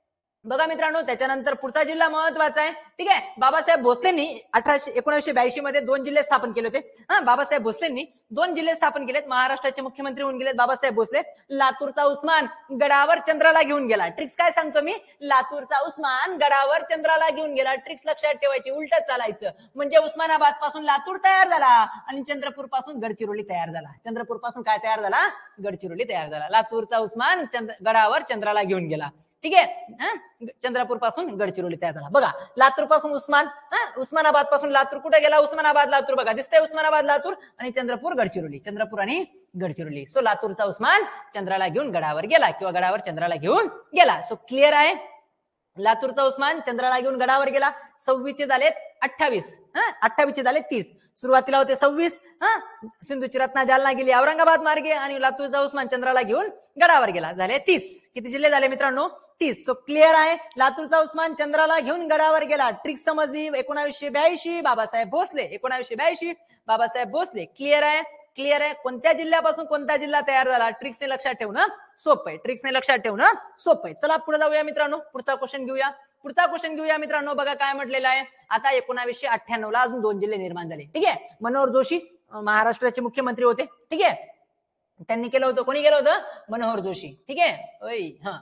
बघा मित्रांनो, त्याच्यानंतर पुढचा जिल्हा महत्वाचा आहे. ठीक आहे, बाबासाहेब भोसलेंनी अठराशे एकोणीसशे ब्याऐंशी मध्ये दोन जिल्हे स्थापन केले होते. हा, बाबासाहेब भोसलेंनी दोन जिल्हे स्थापन केलेत. महाराष्ट्राचे मुख्यमंत्री होऊन गेलेत बाबासाहेब भोसले. लातूरचा उस्मान गडावर चंद्राला घेऊन गेला. ट्रिक्स काय सांगतो मी? लातूरचा उस्मान गडावर चंद्राला घेऊन गेला. ट्रिक्स लक्षात ठेवायची. उलट चालायचं. म्हणजे उस्मानाबाद पासून लातूर तयार झाला आणि चंद्रपूर पासून गडचिरोली तयार झाला. चंद्रपूर पासून काय तयार झाला? गडचिरोली तयार झाला. लातूरचा उस्मान गडावर चंद्राला घेऊन गेला. ठीक आहे, चंद्रपूर पासून गडचिरोली तयार झाला. बघा, लातूर पासून उस्मान, उस्मानाबाद पासून लातूर कुठे गेला? उस्मानाबाद लातूर. बघा दिसतंय उस्मानाबाद लातूर आणि चंद्रपूर गडचिरोली. चंद्रपूर आणि गडचिरोली. सो लातूरचा उस्मान चंद्राला घेऊन गडावर गेला किंवा गडावर चंद्राला घेऊन गेला. सो क्लिअर आहे? लातूरचा उस्मान चंद्राला घेऊन गडावर गेला. सव्वीस चे झालेत अठ्ठावीस. हा, अठ्ठावीस चे झाले तीस. सुरुवातीला होते सव्वीस. हा, सिंधूची रत्ना जालना गेली औरंगाबाद मार्गे आणि लातूरचा उस्मान चंद्राला घेऊन गडावर गेला. झाले तीस. किती जिल्हे झाले मित्रांनो? तीस. सो क्लिअर आहे? लातूरचा उस्मान चंद्राला घेऊन गडावर गेला. ट्रिक समजली? एकोणावीसशे ब्याऐंशी बाबासाहेब भोसले. एकोणावीसशे ब्याऐंशी बाबासाहेब भोसले. क्लिअर आहे? क्लिअर आहे? कोणत्या जिल्ह्यापासून कोणता जिल्हा तयार झाला? ट्रिक्सने लक्षात ठेवणं सोपं आहे. ट्रिक्सने लक्षात ठेवणं सोपं आहे. चला पुढे जाऊया मित्रांनो. पुढचा क्वेश्चन घेऊया. पुढचा क्वेश्चन घेऊया मित्रांनो. बघा काय म्हटलेलं आहे. आता एकोणावीसशे अठ्ठ्याण्णव ला अजून दोन जिल्हे निर्माण झाले. ठीक आहे, मनोहर जोशी महाराष्ट्राचे मुख्यमंत्री होते. ठीक आहे, त्यांनी केलं होतं. कोणी केलं होतं? मनोहर जोशी. ठीक आहे, हा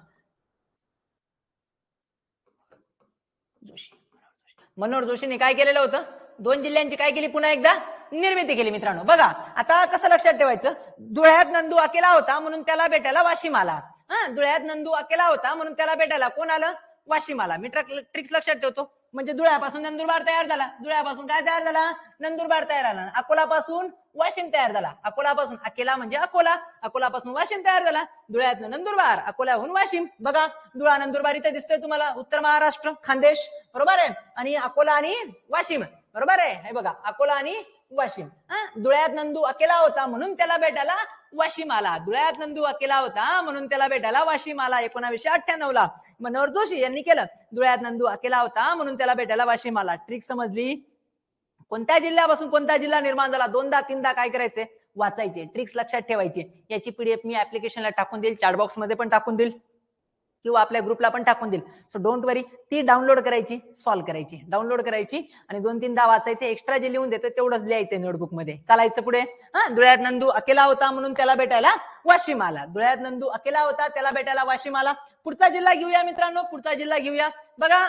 जोशी. मनोहर जोशीने काय केलेलं होतं? दोन जिल्ह्यांची काय केली? पुन्हा एकदा निर्मिती केली मित्रांनो. बघा आता कसं लक्षात ठेवायचं? धुळ्यात नंदू अकेला होता म्हणून त्याला भेटायला वाशिम आला. हा, धुळ्यात नंदू अकेला होता म्हणून त्याला भेटायला कोण आलं? वाशिम आला. मी ट्रिक्स लक्षात ठेवतो. म्हणजे धुळ्यापासून नंदुरबार तयार झाला. धुळ्यापासून काय तयार झाला? नंदुरबार तयार झाला. अकोलापासून वाशिम तयार झाला. अकोलापासून अकेला म्हणजे अकोला. अकोलापासून वाशिम तयार झाला. धुळ्यातनं नंदुरबार, अकोल्याहून वाशिम. बघा धुळा नंदुरबार इथे दिसतोय तुम्हाला. उत्तर महाराष्ट्र, खानदेश. बरोबर आहे. आणि अकोला आणि वाशिम. बरोबर आहे. हे बघा अकोला आणि वाशिम. हा, धुळ्यात नंदू अकेला होता म्हणून त्याला भेटायला वाशिम आला. धुळ्यात नंदू अकेला होता म्हणून त्याला भेटायला वाशिम आला. एकोणावीसशे अठ्ठ्याण्णव ला मनोहर जोशी यांनी केलं. धुळ्यात नंदू अकेला होता म्हणून त्याला भेटायला वाशिम आला. ट्रिक समजली? कोणत्या जिल्ह्यापासून कोणता जिल्हा निर्माण झाला? दोनदा तीनदा काय करायचे? वाचायचे. ट्रिक्स लक्षात ठेवायचे. याची पीडीएफ मी ऍप्लिकेशनला टाकून देईल, चॅट बॉक्स मध्ये पण टाकून देईल किंवा आपल्या ग्रुपला पण टाकून देईल. So don't worry. ती डाउनलोड करायची, सॉल्व्ह करायची, डाउनलोड करायची आणि दोन तीनदा वाचायचे. एक्स्ट्रा जे लिहून देतो तेवढंच लिहायचंय नोटबुक मध्ये. चालायचं पुढे. हा, धुळ्यात नंदू अकेला होता म्हणून त्याला भेटायला वाशिम आला. धुळ्यात नंदू अकेला होता त्याला भेटायला वाशिम आला. पुढचा जिल्हा घेऊया मित्रांनो. पुढचा जिल्हा घेऊया. बघा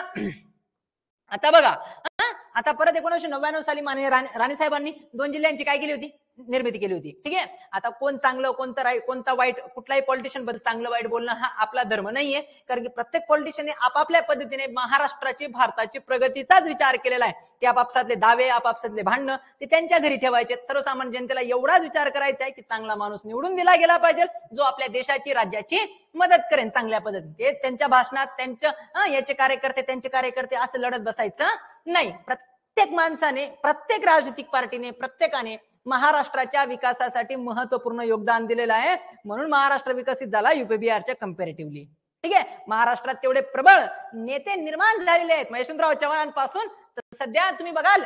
आता बघा, आता परत एकोणीसशे नव्याण्णव साली माननीय राणे साहेबांनी दोन जिल्ह्यांची काय केली होती? निर्मिती केली होती. ठीक आहे. आता कोण चांगलं कोणतं राईट कोणता वाईट कुठलाही पॉलिटिशियन बद्दल चांगलं वाईट बोलणं हा आपला धर्म नाहीये, कारण की प्रत्येक पॉलिटिशियनने आपापल्या पद्धतीने महाराष्ट्राची भारताची प्रगतीचाच विचार केलेला आहे. ते आपापसातले दावे आपापसातले भांडणं ते त्यांच्या घरी ठेवायचे. सर्वसामान्य जनतेला एवढाच विचार करायचा आहे की चांगला माणूस निवडून दिला गेला पाहिजे जो आपल्या देशाची राज्याची मदत करेन चांगल्या पद्धतीने. ते त्यांच्या भाषणात त्यांच्या याचे कार्यकर्ते त्यांचे कार्यकर्ते असं लढत बसायचं नाही. प्रत्येक माणसाने प्रत्येक राजनीतिक पार्टीने प्रत्येकाने महाराष्ट्राच्या विकासासाठी महत्वपूर्ण योगदान दिलेलं आहे. म्हणून महाराष्ट्र विकसित झाला युपी बिहारच्या कंपॅरेटिव्हली. ठीक आहे. महाराष्ट्रात तेवढे प्रबळ नेते निर्माण झालेले आहेत यशवंतराव चव्हाणांपासून सध्या तुम्ही बघाल.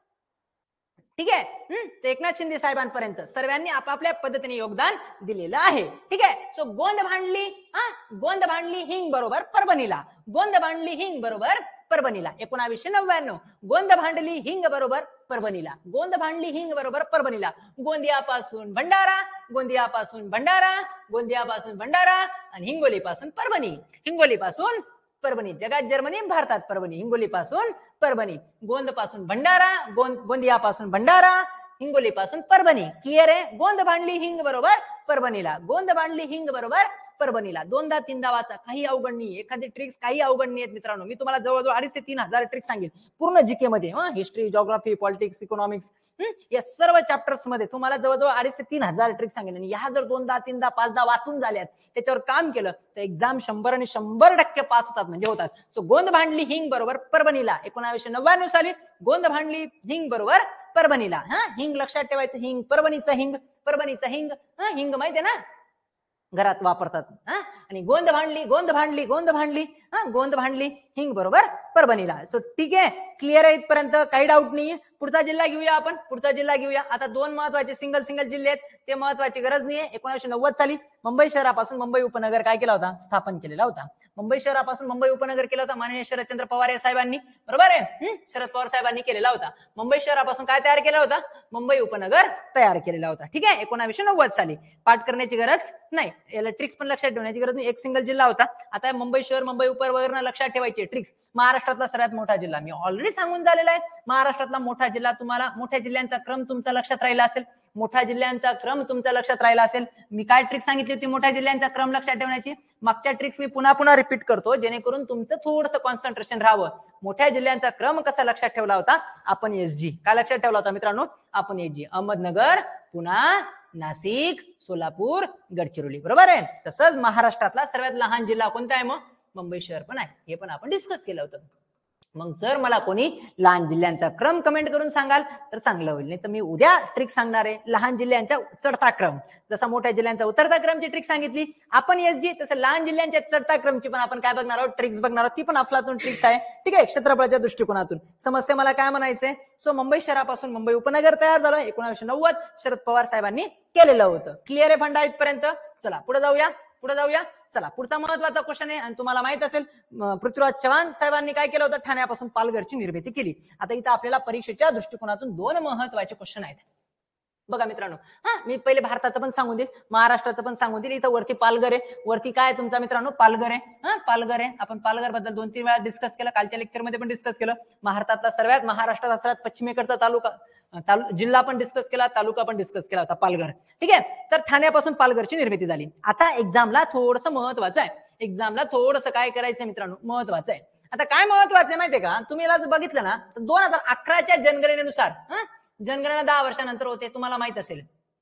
ठीक आहे. हम्म एकनाथ शिंदे साहेबांपर्यंत सर्वांनी आपापल्या पद्धतीने योगदान दिलेलं आहे. ठीक आहे. सो गोंद भांडली हा गोंद भांडली हिंग बरोबर परभणीला. गोंद भांडली हिंग बरोबर परभणीला. एकोणावीसशे नव्याण्णव गोंद भांडली हिंग बरोबर परभणीला. गोंद भांडली हिंग बरोबर परभणीला. गोंदियापासून भंडारा गोंदियापासून भंडारा गोंदियापासून भंडारा आणि हिंगोली पासून परभणी. हिंगोली पासून परभणी. जगात जर्मनी भारतात परभणी. हिंगोली पासून परभणी. गोंद पासून भंडारा गोंद गोंदियापासून भंडारा हिंगोली पासून परभणी. क्लिअर आहे. गोंद भांडली हिंग बरोबर परभणीला. गोंद भांडली हिंग बरोबर परभणीला. दोनदा तीनदा वाचा काही अवघड नाही. एखादी ट्रिक्स काही अवघड नाही आहेत मित्रांनो. मी तुम्हाला जवळजवळ अडीच ते तीन हजार ट्रिक्स सांगेल पूर्ण जीके मध्ये. हिस्ट्री जॉग्राफी पॉलिटिक्स इकॉनॉमिक्स या सर्व चॅप्टर्स मध्ये तुम्हाला जवळजवळ अडीच ते तीन हजार ट्रिक्स सांगेल. आणि ह्या जर दोनदा तीनदा पाचदा वाचून झाल्यात त्याच्यावर काम केलं तर एक्झाम शंभर आणि शंभर टक्के पास होतात म्हणजे होतात. सो गोंद भांडली हिंग बरोबर परभणीला. एकोणावीसशे नव्याण्णव साली गोंद भांडली हिंग बरोबर परभणीला. हा हिंग लक्षात ठेवायचं. हिंग परभणीचा हिंग परभणीचा हिंग. हा हिंग माहिती आहे ना घरात वापरतात. हा आणि गोंद भांडली गोंद भांडली गोंद भांडली हा गोंद भांडली हिंग बरोबर परभणीला. सो ठीक आहे. क्लिअर आहे इथपर्यंत काही डाऊट नाहीये. पुढचा जिल्हा घेऊया आपण. पुढचा जिल्हा घेऊया. आता दोन महत्वाचे सिंगल सिंगल जिल्हे आहेत ते महत्वाची गरज नाहीये. एकोणीसशे नव्वद साली मुंबई शहरापासून मुंबई उपनगर काय केला होता स्थापन केलेला होता. मुंबई शहरापासून मुंबई उपनगर केला होता माननीय शरदचंद्र पवार या साहेबांनी. बरोबर आहे. शरद पवार साहेबांनी केलेला होता. मुंबई शहरापासून काय तयार केला होता मुंबई उपनगर तयार केलेला होता. ठीक आहे. एकोणावीसशे नव्वद साली. पाठ करण्याची गरज नाही. याला ट्रिक्स पण लक्षात ठेवण्याची गरज नाही. एक सिंगल जिल्हा होता. आता मुंबई शहर मुंबई उपनगर लक्षात ठेवायची ट्रिक्स. महाराष्ट्रातला सर्वात मोठा जिल्हा मी ऑलरेडी सांगून झालेला आहे. महाराष्ट्रातला मोठा जिल्हा तुम्हाला मोठ्या जिल्ह्यांचा क्रम तुमचा लक्षात राहिला असेल. मोठ्या जिल्ह्यांचा क्रम तुमचा लक्षात राहिला असेल. मी काय ट्रिक सांगितली होती मोठ्या जिल्ह्यांचा क्रम लक्षात ठेवण्याची. मागच्या ट्रिक्स मी पुन्हा पुन्हा रिपीट करतो जेणेकरून तुमचं थोडंसं कॉन्सन्ट्रेशन राहावं. मोठ्या जिल्ह्यांचा क्रम कसा लक्षात ठेवला होता आपण एसजी काय लक्षात ठेवला होता मित्रांनो आपण एसजी अहमदनगर पुणे नाशिक सोलापूर गडचिरोली. बरोबर आहे. तसंच महाराष्ट्रातला सर्वात लहान जिल्हा कोणता आहे मग मुंबई शहर पण आहे. हे पण आपण डिस्कस केलं होतं. मग जर मला कोणी लहान जिल्ह्यांचा क्रम कमेंट करून सांगाल तर चांगलं होईल. नाही तर मी उद्या ट्रिक सांगणार आहे लहान जिल्ह्यांचा चढता क्रम. जसा मोठ्या जिल्ह्यांचा उतरता क्रमची ट्रिक सांगितली आपण एसजी तसं लहान जिल्ह्यांच्या चढता क्रमची पण आपण काय बघणार आहोत ट्रिक्स बघणार आहोत. ती पण अफलातून ट्रिक्स आहे. ठीक आहे. क्षेत्रफळाच्या दृष्टिकोनातून समजते मला काय म्हणायचंय. सो मुंबई शहरापासून मुंबई उपनगर तयार झालं एकोणीसशे नव्वद शरद पवार साहेबांनी केलेलं होतं. क्लिअर आहे फंडा इथपर्यंत. चला पुढे जाऊया पुढे जाऊया. चला पुढचा महत्वाचा क्वेश्चन आहे आणि तुम्हाला माहित असेल पृथ्वीराज चव्हाण साहेबांनी काय केलं होतं ठाण्यापासून पालघरची निर्मिती केली. आता इथं आपल्याला परीक्षेच्या दृष्टिकोनातून दोन महत्वाचे क्वेश्चन आहेत. बघा मित्रांनो हा मी पहिले भारताचं पण सांगून देईल महाराष्ट्राचं पण सांगून देईल. इथं वरती पालघर आहे. वरती काय तुमचा मित्रांनो पालघर आहे. हा पालघर आहे. आपण पालघर बद्दल दोन तीन वेळा डिस्कस केलं. कालच्या लेक्चरमध्ये पण डिस्कस केलं. भारतातला सर्वात महाराष्ट्राचा सर्वात पश्चिमेकडचा तालुका जिल्हा पण डिस्कस केला तालुका पण डिस्कस केला होता पालघर. ठीक आहे. तर ठाण्यापासून पालघरची निर्मिती झाली. आता एक्झामला थोडंसं महत्वाचं आहे. एक्झामला थोडंसं काय करायचं मित्रांनो महत्वाचं आहे. आता काय महत्वाचं आहे माहितीये का तुम्ही याला बघितलं ना तर दोन हजार अकराच्या जनगणनेनुसार हा जनगणना दहा वर्षानंतर होते तुम्हाला माहित असेल.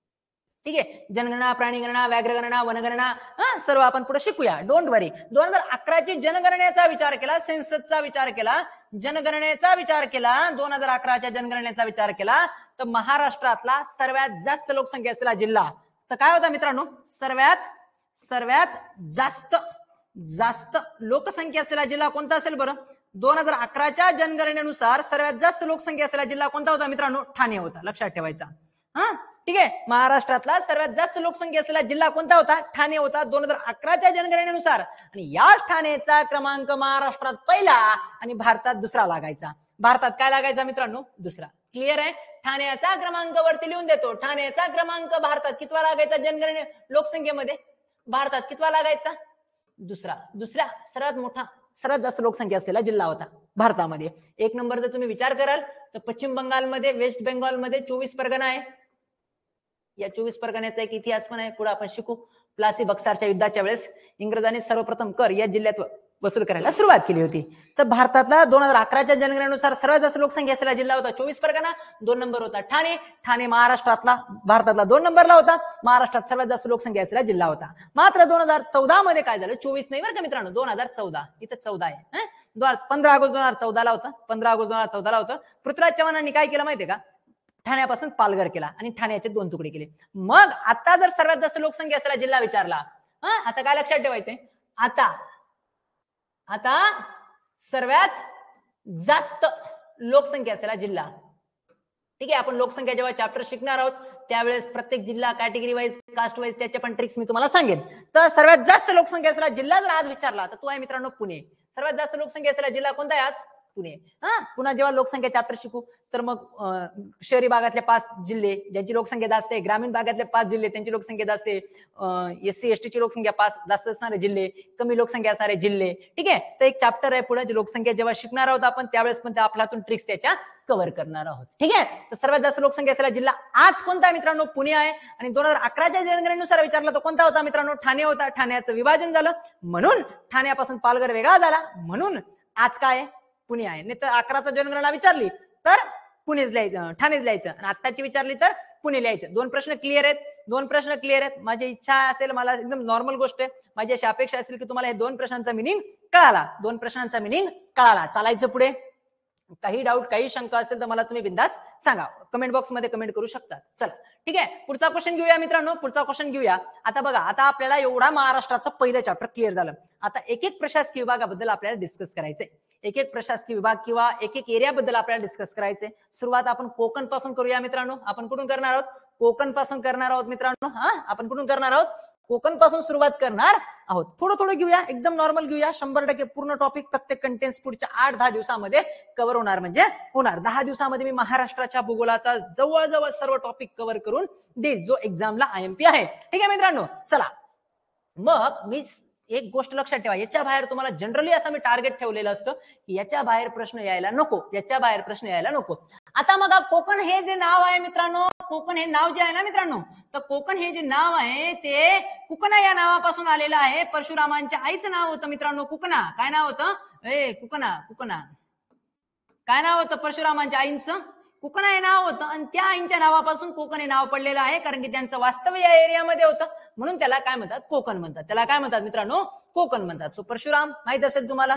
ठीक आहे. जनगणना प्राणीगणना व्याघ्रगणना वनगणना हा सर्व आपण पुढे शिकूया. Don't worry. दोन हजार अकराची जनगणनेचा विचार केला सेन्ससचा विचार केला जनगणनेचा विचार केला दोन हजार अकराच्या जनगणनेचा विचार केला तर महाराष्ट्रातला सर्वात जास्त लोकसंख्या असलेला जिल्हा तर काय होता मित्रांनो सर्वात सर्वात जास्त जास्त लोकसंख्या असलेला जिल्हा कोणता असेल बरं. दोन हजार अकराच्या जनगणनेनुसार सर्वात जास्त लोकसंख्या असलेला जिल्हा कोणता होता मित्रांनो ठाणे होता. लक्षात ठेवायचा. हा ठीक आहे. महाराष्ट्रातला सर्वात जास्त लोकसंख्या असलेला जिल्हा कोणता होता ठाणे होता दोन हजार अकराच्या जनगणनेनुसार. आणि याच ठाणेचा क्रमांक महाराष्ट्रात पहिला आणि भारतात दुसरा लागायचा. भारतात काय लागायचा मित्रांनो दुसरा. क्लिअर आहे. ठाण्याचा क्रमांक वरती लिहून देतो. ठाण्याचा क्रमांक भारतात कितवा लागायचा जनगणने लोकसंख्येमध्ये भारतात कितवा लागायचा दुसरा. दुसरा सर्वात मोठा सर्वात जास्त लोकसंख्या असलेला जिल्हा होता भारतामध्ये. एक नंबर जर तुम्ही विचार कराल तर पश्चिम बंगालमध्ये वेस्ट बेंगॉलमध्ये चोवीस परगणा आहे. या चोवीस परगण्याचा एक इतिहास पण आहे, पुढे आपण शिकू. प्लासी बक्सारच्या युद्धाच्या वेळेस इंग्रजांनी सर्वप्रथम कर या जिल्ह्यात वसूल करायला सुरुवात केली होती. तर भारतातला दोन हजार अकराच्या जनगणनेनुसार सर्वात जास्त लोकसंख्या असलेला जिल्हा होता चोवीस परगणा, दोन नंबर होता ठाणे. ठाणे महाराष्ट्रातला भारतातला दोन नंबरला होता. महाराष्ट्रात सर्वात जास्त लोकसंख्या असलेला जिल्हा होता. मात्र दोन हजार चौदा मध्ये काय झालं, चोवीस नाही बरं का मित्रांनो, दोन हजार चौदा इथं चौदा आहे. पंधरा ऑगस्ट दोन हजार चौदा ला होता. पंधरा ऑगस्ट दोन हजार चौदा ला होतं. पृथ्वीराज चव्हाणांनी काय केलं माहितीये का, ठाण्यापासून पालघर केला आणि ठाण्याचे दोन तुकडे केले. मग आता जर सर्वात जास्त लोकसंख्या असलेला जिल्हा विचारला, हा आता काय लक्षात ठेवायचंय, आता आता सर्वात जास्त लोकसंख्या असलेला जिल्हा. ठीक आहे, आपण लोकसंख्या जेव्हा चॅप्टर शिकणार आहोत त्यावेळेस प्रत्येक जिल्हा कॅटेगरी वाईज कास्ट वाईज त्याच्या पण ट्रिक्स मी तुम्हाला सांगेन. तर सर्वात जास्त लोकसंख्या असलेला जिल्हा जर आज विचारला तर तो आहे मित्रांनो पुणे. सर्वात जास्त लोकसंख्या असलेला जिल्हा कोणता आहे आज, पुणे. हा पुन्हा जेव्हा लोकसंख्या चॅप्टर शिकू तर मग शहरी भागातले पाच जिल्हे ज्यांची लोकसंख्या जास्त आहे, ग्रामीण भागातले पाच जिल्हे त्यांची लोकसंख्या जास्त आहे, एससी एसटी ची लोकसंख्या पाच जास्त असणारे जिल्हे, कमी लोकसंख्या असणारे जिल्हे. ठीक आहे, तर एक चॅप्टर आहे पुढे, लोकसंख्या जेव्हा शिकणार आहोत आपण त्यावेळेस पण त्या आपल्यातून ट्रिक्स त्याच्या कव्हर करणार आहोत. ठीक आहे, तर सर्वात जास्त लोकसंख्या असलेला जिल्हा आज कोणता आहे मित्रांनो, पुणे आहे. आणि दोन हजार अकराच्या जनगणनेनुसार विचारला तो कोणता होता मित्रांनो, ठाणे होता. ठाण्याचं विभाजन झालं म्हणून ठाण्यापासून पालघर वेगळा झाला, म्हणून आज काय पुणे आहे. नाही तर अकराचा जनगणना विचारली तर पुणेच लिहायचं, ठाणेच लिहायचं, आणि आत्ताची विचारली तर पुणे लिहायचं. दोन प्रश्न क्लिअर आहेत, दोन प्रश्न क्लिअर आहेत. माझी इच्छा असेल, मला एकदम नॉर्मल गोष्ट आहे, माझी अशी अपेक्षा असेल की तुम्हाला हे दोन प्रश्नांचा मिनिंग कळाला, दोन प्रश्नांचा मिनिंग कळाला. चालायचं पुढे. काही डाऊट काही शंका असेल तर मला तुम्ही बिंदास सांगा, कमेंट बॉक्स मध्ये कमेंट करू शकता. चला ठीक आहे, पुढचा क्वेश्चन घेऊया मित्रांनो, पुढचा क्वेश्चन घेऊया. आता बघा, आता आपल्याला एवढा महाराष्ट्राचं पहिलं चॅप्टर क्लिअर झालं. आता एक एक प्रशासकीय विभागाबद्दल आपल्याला डिस्कस करायचंय. एक एक प्रशासकीय विभाग किंवा एक एक एरिया बद्दल आपल्याला डिस्कस करायचंय. सुरुवात आपण कोकण पासून करूया मित्रांनो. आपण कुठून करणार आहोत, कोकण पासून करणार आहोत मित्रांनो. हा आपण कुठून करणार आहोत, कोकण पासून सुरुवात करणार आहोत. थोडं थोडं घेऊया, एकदम नॉर्मल घेऊया. शंभर टक्के पूर्ण टॉपिक प्रत्येक कंटेंट्स पुढच्या आठ दहा दिवसामध्ये कव्हर होणार म्हणजे होणार. दहा दिवसामध्ये मी महाराष्ट्राच्या भूगोलाचा जवळजवळ सर्व टॉपिक कव्हर करून देईल जो एक्झामला आयएमपी आहे. ठीक आहे मित्रांनो, चला मग मी एक गोष्ट लक्षात ठेवा, याच्या बाहेर तुम्हाला जनरली असं मी टार्गेट ठेवलेलं असतं की याच्या बाहेर प्रश्न यायला नको, याच्या बाहेर प्रश्न यायला नको. आता मग कोकण हे जे नाव आहे मित्रांनो, कोकण हे नाव जे आहे ना मित्रांनो, तर कोकण हे जे नाव आहे ते कुकना या नावापासून आलेलं आहे. परशुरामांच्या आईचं नाव होतं मित्रांनो कुकना. काय नाव होतं, ए कुकना, कुकना काय नाव होतं परशुरामांच्या आईंचं, कुकना हे नाव होतं. आणि त्या आईंच्या नावापासून कोकण हे नाव पडलेलं आहे, कारण की त्यांचं वास्तव्य या एरियामध्ये होतं, म्हणून त्याला काय म्हणतात, कोकण म्हणतात. त्याला काय म्हणतात मित्रांनो, कोकण म्हणतात. सो परशुराम माहित असेल तुम्हाला,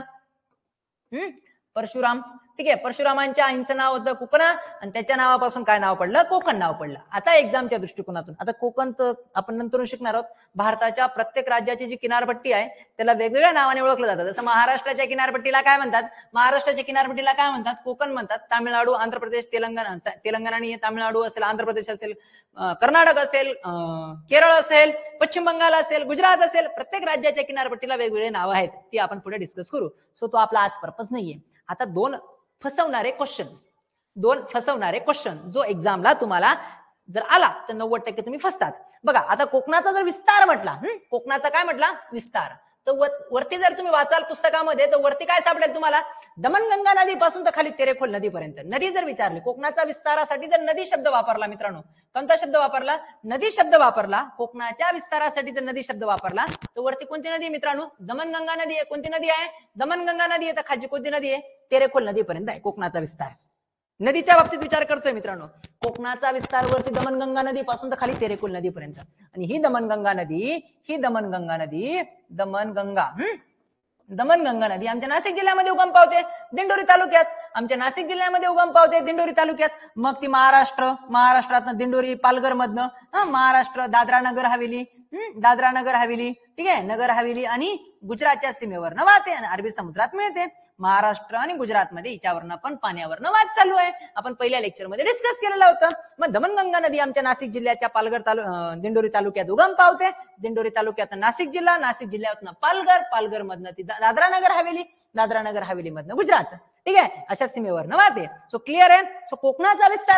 हम्म परशुराम. ठीक आहे, परशुरामांच्या आईंचं नाव होतं कुकना आणि त्याच्या नावापासून काय नाव पडलं, कोकण नाव पडलं. आता एक्झामच्या दृष्टिकोनातून आता कोकणचं आपण नंतर शिकणार आहोत. भारताच्या प्रत्येक राज्याची जी किनारपट्टी आहे त्याला वेगवेगळ्या नावाने ओळखलं जातं. जसं महाराष्ट्राच्या किनारपट्टीला काय म्हणतात, महाराष्ट्राच्या किनारपट्टीला काय म्हणतात, कोकण म्हणतात. तामिळनाडू, आंध्र प्रदेश, तेलंगणा, तेलंगणा आणि तामिळनाडू असेल, आंध्र प्रदेश असेल, कर्नाटक असेल, केरळ असेल, पश्चिम बंगाल असेल, गुजरात असेल, प्रत्येक राज्याच्या किनारपट्टीला वेगवेगळे नाव आहेत. ती आपण पुढे डिस्कस करू. सो तो आपला आज पर्पज नाहीये. आता दोन फसवणारे क्वेश्चन, दोन फसवणारे क्वेश्चन जो एक्झामला तुम्हाला जर आला तर नव्वद टक्के तुम्ही फसतात. बघा, आता कोकणाचा जर विस्तार म्हटला, कोकणाचा काय म्हटला, विस्तार, तर वरती जर तुम्ही वाचाल पुस्तकामध्ये तर वरती काय सापडेल तुम्हाला, दमनगंगा नदीपासून तर खाली तेरेखोल नदीपर्यंत. नदी जर विचारली, कोकणाचा विस्तारासाठी जर नदी शब्द वापरला मित्रांनो, कोणता शब्द वापरला, नदी शब्द वापरला. कोकणाच्या विस्तारासाठी जर नदी शब्द वापरला तर वरती कोणती नदी मित्रांनो, दमनगंगा नदी आहे. कोणती नदी आहे, दमनगंगा नदी आहे. तर खाली कोणती नदी आहे, तेरेखोल नदीपर्यंत आहे कोकणाचा विस्तार. नदीच्या बाबतीत विचार करतोय मित्रांनो, कोकणाचा विस्तार वरती दमनगंगा नदी पासून तर खाली तेरेखोल नदीपर्यंत. आणि ही दमनगंगा नदी, ही दमनगंगा नदी, दमनगंगा हम्म दमनगंगा नदी आमच्या नाशिक जिल्ह्यामध्ये उगम पावते, दिंडोरी तालुक्यात. आमच्या नाशिक जिल्ह्यामध्ये उगम पावते, दिंडोरी तालुक्यात. मग ती महाराष्ट्र, महाराष्ट्रातनं दिंडोरी, पालघर मधनं महाराष्ट्र, दादरा नगर हवेली, हम्म दादरा नगर हवेली, ठीक आहे, नगर हवेली आणि गुजरातच्या सीमेवरनं वाहते आणि अरबी समुद्रात मिळते. महाराष्ट्र आणि गुजरातमध्ये हिच्यावरनं पण पाण्यावरनं वाद चालू आहे. आपण पहिल्या लेक्चर मध्ये डिस्कस केलेलं होतं. मग दमनगंगा नदी आमच्या नाशिक जिल्ह्याच्या पालघर तालु दिंडोरी तालुक्यात उगम पावते. दिंडोरी तालुक्यात नाशिक जिल्हा, नाशिक जिल्ह्यातनं पालघर, पालघर मधनं ती दादरा नगर हवेली, दादरा नगर हवेली मधनं गुजरात. ठीक आहे, अशा सीमेवरनं वाहते. सो क्लिअर आहे. सो कोकणाचा विस्तार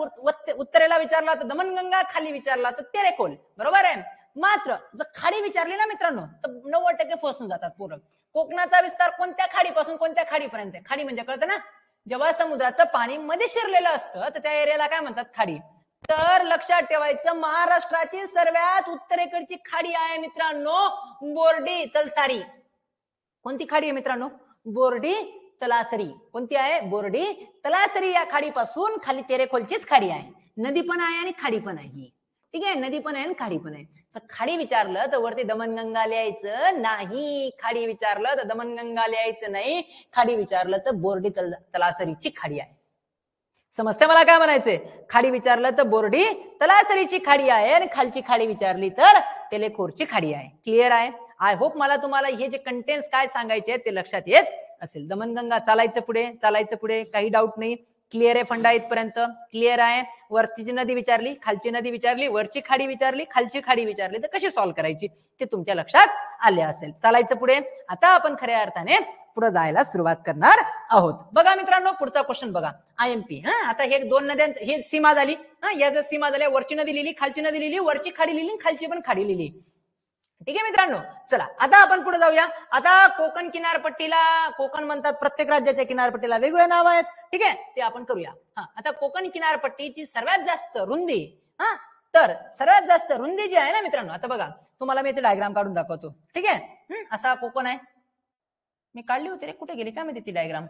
जर उत्तरेला विचारला तर दमनगंगा, खाली विचारला तर तेरेखोल, बरोबर आहे. मात्र जर खाडी विचारली ना मित्रांनो तर नव्वद टक्के फसून जातात पूर्ण. कोकणाचा विस्तार कोणत्या खाडीपासून कोणत्या खाडीपर्यंत आहे, खाडी म्हणजे कळतं ना, जेव्हा समुद्राचं पाणी मध्ये शिरलेलं असतं तर त्या एरियाला काय म्हणतात, खाडी. तर लक्षात ठेवायचं महाराष्ट्राची सर्वात उत्तरेकडची खाडी आहे मित्रांनो बोर्डी तलसारी. कोणती खाडी आहे मित्रांनो? बोर्डी तलासरी. कोणती आहे? बोर्डी तलासरी या खाडीपासून खाली तेरेखोलचीच खाडी आहे. नदी पण आहे आणि खाडी पण आहे. ठीक आहे, नदी पण आहे आणि खाडी पण आहे. तर खाडी विचारलं तर वरती दमनगंगा लिहायचं नाही, खाडी विचारलं तर दमनगंगा लिहायचं नाही, खाडी विचारलं तर बोर्डी तल तलासरीची खाडी आहे. समजते मला काय म्हणायचंय? खाडी विचारलं तर बोर्डी तलासरीची खाडी आहे आणि खालची खाडी विचारली तर तेलेखोरची खाडी आहे. क्लिअर आहे? आय होप मला तुम्हाला हे जे कंटेंट्स काय सांगायचे ते लक्षात येत असेल. दमनगंगा चालायचं पुढे, चालायचं पुढे, काही डाऊट नाही. क्लिअर आहे? फंडा इथपर्यंत क्लिअर आहे? वरची नदी विचारली, खालची नदी विचारली, वरची खाडी विचारली, खालची खाडी विचारली, तर कशी सॉल्व्ह करायची ते तुमच्या लक्षात आले असेल. चालायचं पुढे. आता आपण खऱ्या अर्थाने पुढे जायला सुरुवात करणार आहोत. बघा मित्रांनो पुढचा क्वेश्चन बघा. I M P. हा आता हे दोन नद्या हे सीमा झाली. हा या जर सीमा झाल्या, वरची नदी लिहिली, खालची नदी लिहिली, वरची खाडी लिहिली, खालची पण खाडी लिहिली. ठीक आहे मित्रांनो, चला आता आपण पुढे जाऊया. आता कोकण किनारपट्टीला कोकण म्हणतात, प्रत्येक राज्याच्या किनारपट्टीला वेगवेगळे नाव आहेत. ठीक आहे, ते आपण करूया. हा आता कोकण किनारपट्टीची सर्वात जास्त रुंदी, हा तर सर्वात जास्त रुंदी जी आहे ना मित्रांनो, आता बघा तुम्हाला मी इथे डायग्राम काढून दाखवतो. ठीक आहे, असा कोकण आहे. मी काढली होती रे, कुठे गेली काय माहिती ती डायग्राम,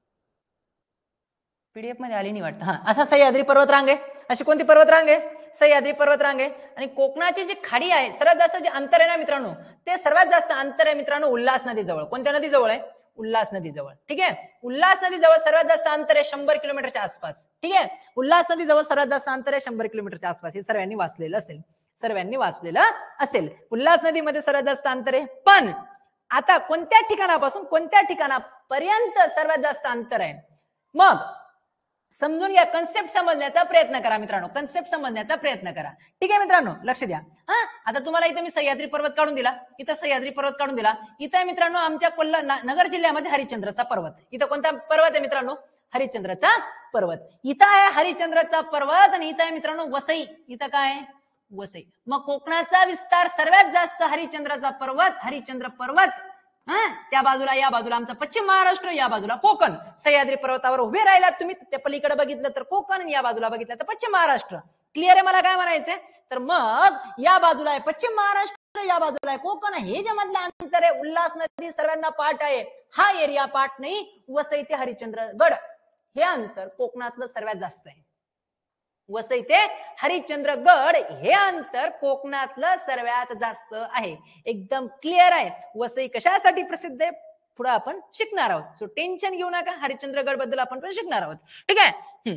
पीडीएफ मध्ये आली नाही वाटतं. हा असा सह्याद्री पर्वत रांग आहे. अशी कोणती पर्वत रांग आहे? सह्याद्री पर्वत रांग आहे. आणि कोकणाची जी खाडी आहे, सर्वात जास्त जे अंतर आहे ना मित्रांनो, ते सर्वात जास्त अंतर आहे मित्रांनो उल्हास नदी जवळ. कोणत्या नदी जवळ आहे? उल्हास नदी जवळ. ठीक आहे, उल्हास नदी जवळ सर्वात जास्त अंतर आहे शंभर किलोमीटरच्या आसपास. ठीक आहे, उल्हास नदी जवळ सर्वात जास्त अंतर आहे शंभर किलोमीटरच्या आसपास. हे सर्वांनी वाचलेलं असेल, सर्वांनी वाचलेलं असेल. उल्हास नदीमध्ये सर्वात जास्त अंतर आहे. पण आता कोणत्या ठिकाणापासून कोणत्या ठिकाणापर्यंत सर्वात जास्त अंतर आहे? मग समजून घ्या, कन्सेप्ट समजण्याचा प्रयत्न करा मित्रांनो, कन्सेप्ट समजण्याचा प्रयत्न करा. ठीक आहे मित्रांनो, लक्ष द्या. हा आता तुम्हाला इथं मी सह्याद्री पर्वत काढून दिला, इथं सह्याद्री पर्वत काढून दिला. इथं मित्रांनो आमच्या कोल्हा नगर जिल्ह्यामध्ये हरिश्चंद्रचा पर्वत. इथं कोणता पर्वत आहे मित्रांनो? हरिश्चंद्रचा पर्वत. इथं आहे हरिश्चंद्रचा पर्वत आणि इथं आहे मित्रांनो वसई. इथं काय आहे? वसई. मग कोकणाचा विस्तार सर्वात जास्त हरिश्चंद्रचा पर्वत, हरिश्चंद्र पर्वत. हा त्या बाजूला, या बाजूला आमचा पश्चिम महाराष्ट्र, या बाजूला कोकण. सह्याद्री पर्वतावर उभे राहिलात तुम्ही, त्या पलीकडे बघितलं तर कोकण, या बाजूला बघितलं तर पश्चिम महाराष्ट्र. क्लिअर आहे मला काय म्हणायचंय? तर मग या बाजूला आहे पश्चिम महाराष्ट्र, या बाजूला आहे कोकण. हे जे मधलं अंतर आहे, उल्हास नदी सर्वांना पाठ आहे, हा एरिया पाठ नाही. वसई ते हरिश्चंद्रगड हे अंतर कोकणातलं सर्वात जास्त आहे. वसई ते हरिश्चंद्रगड हे अंतर कोकणातलं सर्वात जास्त आहे. एकदम क्लिअर आहे. वसई कशासाठी प्रसिद्ध आहे पुढे आपण शिकणार आहोत. सो टेन्शन घेऊ नका, हरिश्चंद्रगड बद्दल आपण पण शिकणार आहोत. ठीक आहे,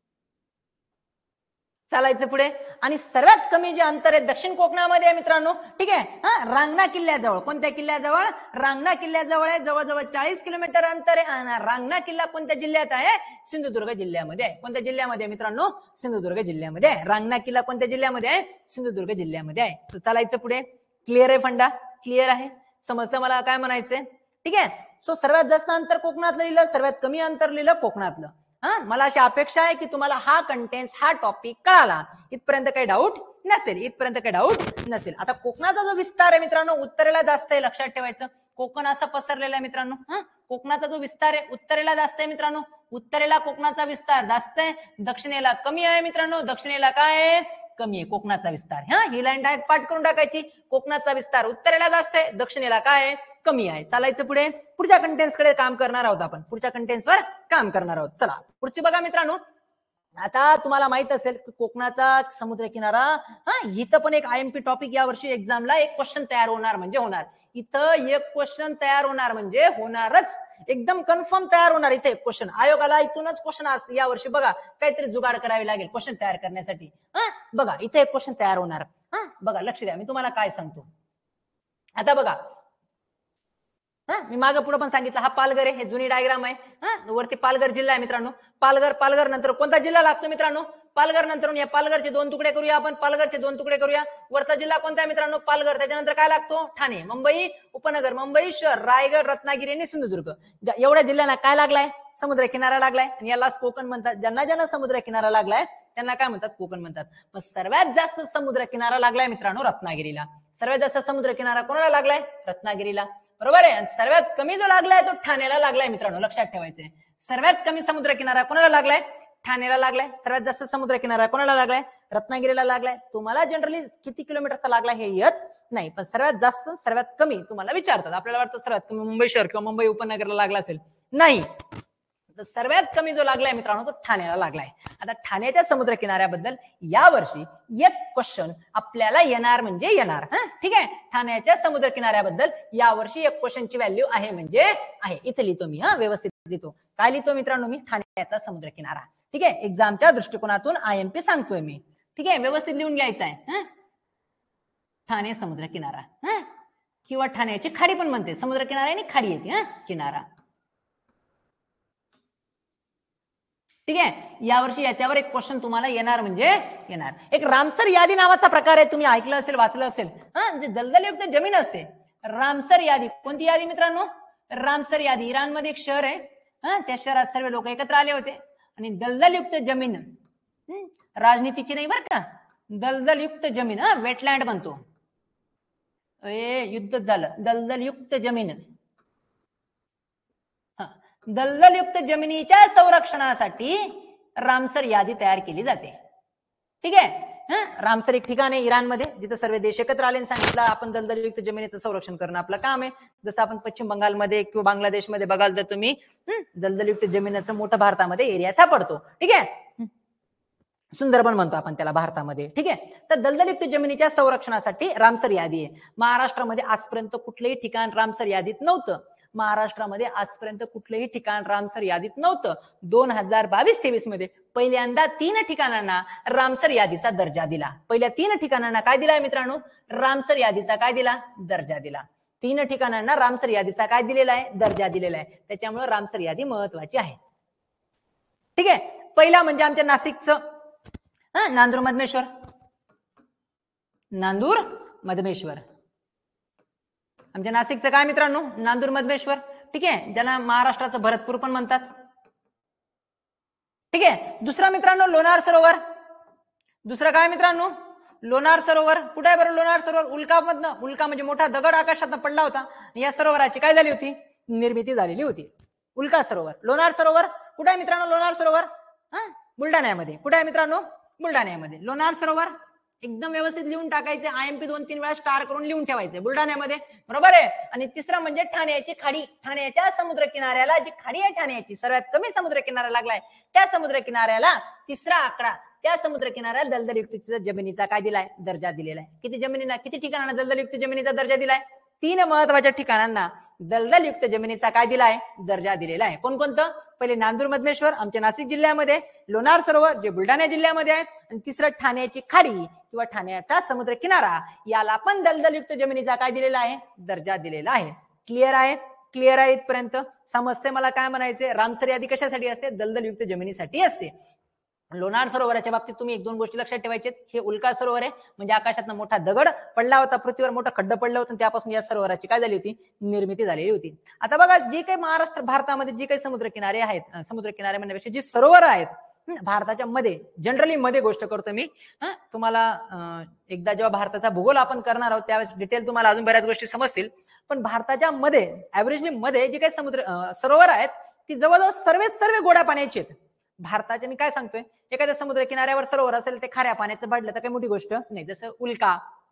चालायचं पुढे. आणि सर्वात कमी जे अंतर आहे दक्षिण कोकणामध्ये आहे मित्रांनो. ठीक आहे, हा रांगणा किल्ल्याजवळ. कोणत्या किल्ल्याजवळ? रांगणा किल्ल्याजवळ आहे. जवळजवळ चाळीस किलोमीटर अंतर आहे. रांगणा किल्ला कोणत्या जिल्ह्यात आहे? सिंधुदुर्ग जिल्ह्यामध्ये आहे. कोणत्या जिल्ह्यामध्ये मित्रांनो? सिंधुदुर्ग जिल्ह्यामध्ये आहे. रांगणा किल्ला कोणत्या जिल्ह्यामध्ये आहे? सिंधुदुर्ग जिल्ह्यामध्ये आहे. सो चालायचं पुढे. क्लिअर आहे फंडा? क्लिअर आहे? समजतं मला काय म्हणायचंय? ठीक आहे, सो सर्वात जास्त अंतर कोकणातलं लिहिलं, सर्वात कमी अंतर लिहिलं कोकणातलं. हा मला अशी अपेक्षा आहे की तुम्हाला हा कंटेंट, हा टॉपिक कळाला. इथपर्यंत काही डाऊट नसेल, इथपर्यंत काही डाऊट नसेल. आता कोकणाचा जो विस्तार आहे मित्रांनो उत्तरेला जास्त आहे, लक्षात ठेवायचं. कोकण असं पसरलेलं आहे मित्रांनो. हा कोकणाचा जो विस्तार आहे उत्तरेला जास्त आहे मित्रांनो. उत्तरेला कोकणाचा विस्तार जास्त आहे, दक्षिणेला कमी आहे मित्रांनो. दक्षिणेला काय आहे? कमी आहे कोकणाचा विस्तार. हा ही लाईन डायरेक्ट पाठ करून टाकायची. कोकणाचा विस्तार उत्तरेला जास्त आहे, दक्षिणेला काय आहे? कमी आहे. चालायचं पुढे. पुढच्या कंटेंट्स कडे काम करणार आहोत आपण, पुढच्या कंटेंट्सवर काम करणार आहोत. चला पुढची बघा मित्रांनो. आता तुम्हाला माहित असेल की कोकणाचा समुद्र किनारा, हा इथं पण एक आयएमपी टॉपिक या वर्षी एक्झामला एक क्वेश्चन तयार होणार म्हणजे होणार. इथं एक क्वेश्चन तयार होणार म्हणजे होणारच, एकदम कन्फर्म तयार होणार. इथे एक क्वेश्चन आयोगाला इथूनच क्वेश्चन या वर्षी बघा काहीतरी जुगाड करावी लागेल क्वेश्चन तयार करण्यासाठी. हा बघा इथे एक क्वेश्चन तयार होणार. हा बघा लक्ष द्या, मी तुम्हाला काय सांगतो. आता बघा, हा मी मागे पुढे पण सांगितलं, हा पालघर आहे, हे जुनी डायग्राम आहे. हा वरती पालघर जिल्हा आहे मित्रांनो. पालघर, पालघर नंतर कोणता जिल्हा लागतो मित्रांनो? पालघर नंतर या पालघरचे दोन तुकडे करूया आपण, पालघरचे दोन तुकडे करूया. वरचा जिल्हा कोणता आहे मित्रांनो? पालघर. त्याच्यानंतर काय लागतो? ठाणे, मुंबई उपनगर, मुंबई शहर, रायगड, रत्नागिरी आणि सिंधुदुर्ग. एवढ्या जिल्ह्यांना काय लागलाय? समुद्र किनारा लागलाय. आणि यालाच कोकण म्हणतात. ज्यांना ज्यांना समुद्र किनारा लागलाय त्यांना काय म्हणतात? कोकण म्हणतात. मग सर्वात जास्त समुद्र किनारा लागलाय मित्रांनो रत्नागिरीला. सर्वात जास्त समुद्र किनारा कोणाला लागलाय? रत्नागिरीला. बरोबर आहे. सर्वात कमी जो लागलाय तो ठाण्याला लागलाय मित्रांनो, लक्षात ठेवायचंय. सर्वात कमी समुद्र किनारा कोणाला लागलाय? ठाण्याला लागलाय सर्वात जास्त समुद्र किनारा, कोणाला लागलाय रत्नागिरीला लागलाय. तुम्हाला जनरली किती किलोमीटरचा लागला हे येत नाही, पण सर्वात जास्त सर्वात कमी तुम्हाला विचारतात. आपल्याला वाटतं सर्वात कमी मुंबई शहर किंवा मुंबई उपनगरला लागला असेल, नाही. तर सर्वात कमी जो लागलाय मित्रांनो तो ठाण्याला लागलाय. आता ठाण्याच्या समुद्र किनाऱ्याबद्दल यावर्षी एक क्वेश्चन आपल्याला येणार म्हणजे येणार. हा ठीक आहे, ठाण्याच्या समुद्र किनाऱ्याबद्दल यावर्षी एक क्वेश्चनची व्हॅल्यू आहे म्हणजे आहे. इथे लिहितो मी, हा व्यवस्थित लिहितो. काय लिहितो मित्रांनो मी, ठाण्याचा समुद्र किनारा. ठीक आहे, एक्झामच्या दृष्टिकोनातून आय एम पी सांगतोय मी. ठीक आहे, व्यवस्थित लिहून घ्यायचं आहे. ठाणे समुद्र किनारा, हा किंवा ठाण्याची खाडी पण म्हणते, समुद्र किनारा आणि खाडी येते, हा किनारा. ठीक आहे, यावर्षी याच्यावर एक क्वेश्चन तुम्हाला येणार म्हणजे येणार. एक रामसर यादी नावाचा प्रकार आहे, तुम्ही ऐकलं असेल वाचलं असेल. हा जे दलदलयुक्त जमीन असते, रामसर यादी. कोणती यादी मित्रांनो, रामसर यादी. इराणमध्ये एक शहर आहे, हा त्या शहरात सर्व लोक एकत्र आले होते आणि दलदलयुक्त जमीन, राजनीतीची नाही बरं का, दलदलयुक्त जमीन, हा वेटलँड म्हणतो. ए युद्ध झालं, दलदलयुक्त जमीन. दलदलयुक्त जमिनीच्या संरक्षणासाठी रामसर यादी तयार केली जाते. ठीक आहे, रामसर एक ठिकाण आहे इराणमध्ये, जिथे सर्व देश एकत्र आले आणि सांगितलं आपण दलदलयुक्त जमिनीचं संरक्षण करणं आपलं काम आहे. जसं आपण पश्चिम बंगालमध्ये किंवा बांगलादेशमध्ये बघाल तर तुम्ही दलदलयुक्त जमिनीचं मोठं भारतामध्ये एरिया सापडतो. ठीक आहे, सुंदरबन म्हणतो आपण त्याला भारतामध्ये. ठीक आहे, तर दलदलयुक्त जमिनीच्या संरक्षणासाठी रामसर यादी आहे. महाराष्ट्रामध्ये आजपर्यंत कुठलेही ठिकाण रामसर यादीत नव्हतं. महाराष्ट्रामध्ये आजपर्यंत कुठलेही ठिकाण रामसर यादीत नव्हतं. दोन हजार बावीस तेवीस मध्ये पहिल्यांदा तीन ठिकाणांना रामसर यादीचा दर्जा दिला. पहिल्या तीन ठिकाणांना काय दिलाय मित्रांनो, रामसर यादीचा काय दिला, दर्जा दिला. तीन ठिकाणांना रामसर यादीचा काय दिलेला आहे, दर्जा दिलेला आहे. त्याच्यामुळे रामसर यादी महत्वाची आहे. ठीक आहे, पहिला म्हणजे आमच्या नाशिकचं नांदूर मधमेश्वर. नांदूर मधमेश्वर आमच्या नाशिकचं काय मित्रांनो, नांदूर मधमेश्वर. ठीक आहे, ज्याला महाराष्ट्राचं भरतपूर पण म्हणतात. ठीक आहे, दुसरा मित्रांनो लोणार सरोवर. दुसरं काय मित्रांनो, लोणार सरोवर. कुठे आहे बरं लोणार सरोवर, उल्कामधनं. उल्का म्हणजे मोठा दगड आकाशातनं पडला होता, या सरोवराची काय झाली होती, निर्मिती झालेली होती. उल्का सरोवर. लोणार सरोवर कुठे आहे मित्रांनो, लोणार सरोवर हा बुलढाण्यामध्ये. कुठे आहे मित्रांनो, बुलढाण्यामध्ये लोणार सरोवर. एकदम व्यवस्थित लिहून टाकायचे, आयएमपी दोन तीन वेळा स्टार करून लिहून ठेवायचे, बुलढाण्यामध्ये. बरोबर आहे. आणि तिसरा म्हणजे ठाण्याची खाडी. ठाण्याच्या समुद्र किनाऱ्याला जी खाडी आहे ठाण्याची, सर्वात कमी समुद्र किनारा लागलाय, त्या समुद्र किनाऱ्याला तिसरा आकडा, त्या समुद्र किनाऱ्याला दलदलयुक्त जमिनीचा काय दिलाय, दर्जा दिलेला आहे. किती जमिनीला, किती ठिकाणांना दलदलयुक्त जमिनीचा दर्जा दिलाय, तीन महत्वाच्या ठिकाणांना दलदलयुक्त जमिनीचा काय दिलाय, दर्जा दिलेला आहे. कोणकोणतं, पहिले नांदूर मधमेश्वर आमच्या नाशिक जिल्ह्यामध्ये, लोणार सरोवर जे बुलढाणा जिल्ह्यामध्ये आहे, आणि तिसरं ठाण्याची खाडी किंवा ठाण्याचा समुद्र किनारा, याला पण दलदलयुक्त जमिनीचा काय दिलेला आहे, दर्जा दिलेला आहे. क्लिअर आहे, क्लिअर आहे इथपर्यंत समजते मला काय म्हणायचे. रामसर यादी कशासाठी असते, दलदलयुक्त जमिनीसाठी असते. लोणार सरोवराच्या बाबतीत तुम्ही एक दोन गोष्टी लक्षात ठेवायचे. हे उल्का सरोवर आहे, म्हणजे आकाशातनं मोठा दगड पडला होता, पृथ्वीवर मोठं खड्डं पडलं होतं, त्यापासून या सरोवराची काय झाली होती, निर्मिती झालेली होती. आता बघा, जे काही महाराष्ट्र भारतामध्ये जे काही समुद्र किनारे आहेत, समुद्र किनारे म्हणण्यापेक्षा जी सरोवर आहेत भारताच्या मध्ये, जनरली मध्ये गोष्ट करतो मी. तुम्हाला एकदा जेव्हा भारताचा भूगोल आपण करणार आहोत त्यावेळेस डिटेल तुम्हाला अजून बऱ्याच गोष्टी समजतील. पण भारताच्या मध्ये ऍव्हरेजली मध्ये जे काही समुद्र सरोवर आहेत ती जवळजवळ सर्व सर्व गोड्या पाण्याची आहेत. भारताच्या मी काय सांगतोय, एखाद्या समुद्र किनाऱ्यावर सरोवर असेल ते खाऱ्या पाण्याचं पडलं तर काही मोठी गोष्ट नाही. जसं उल्का,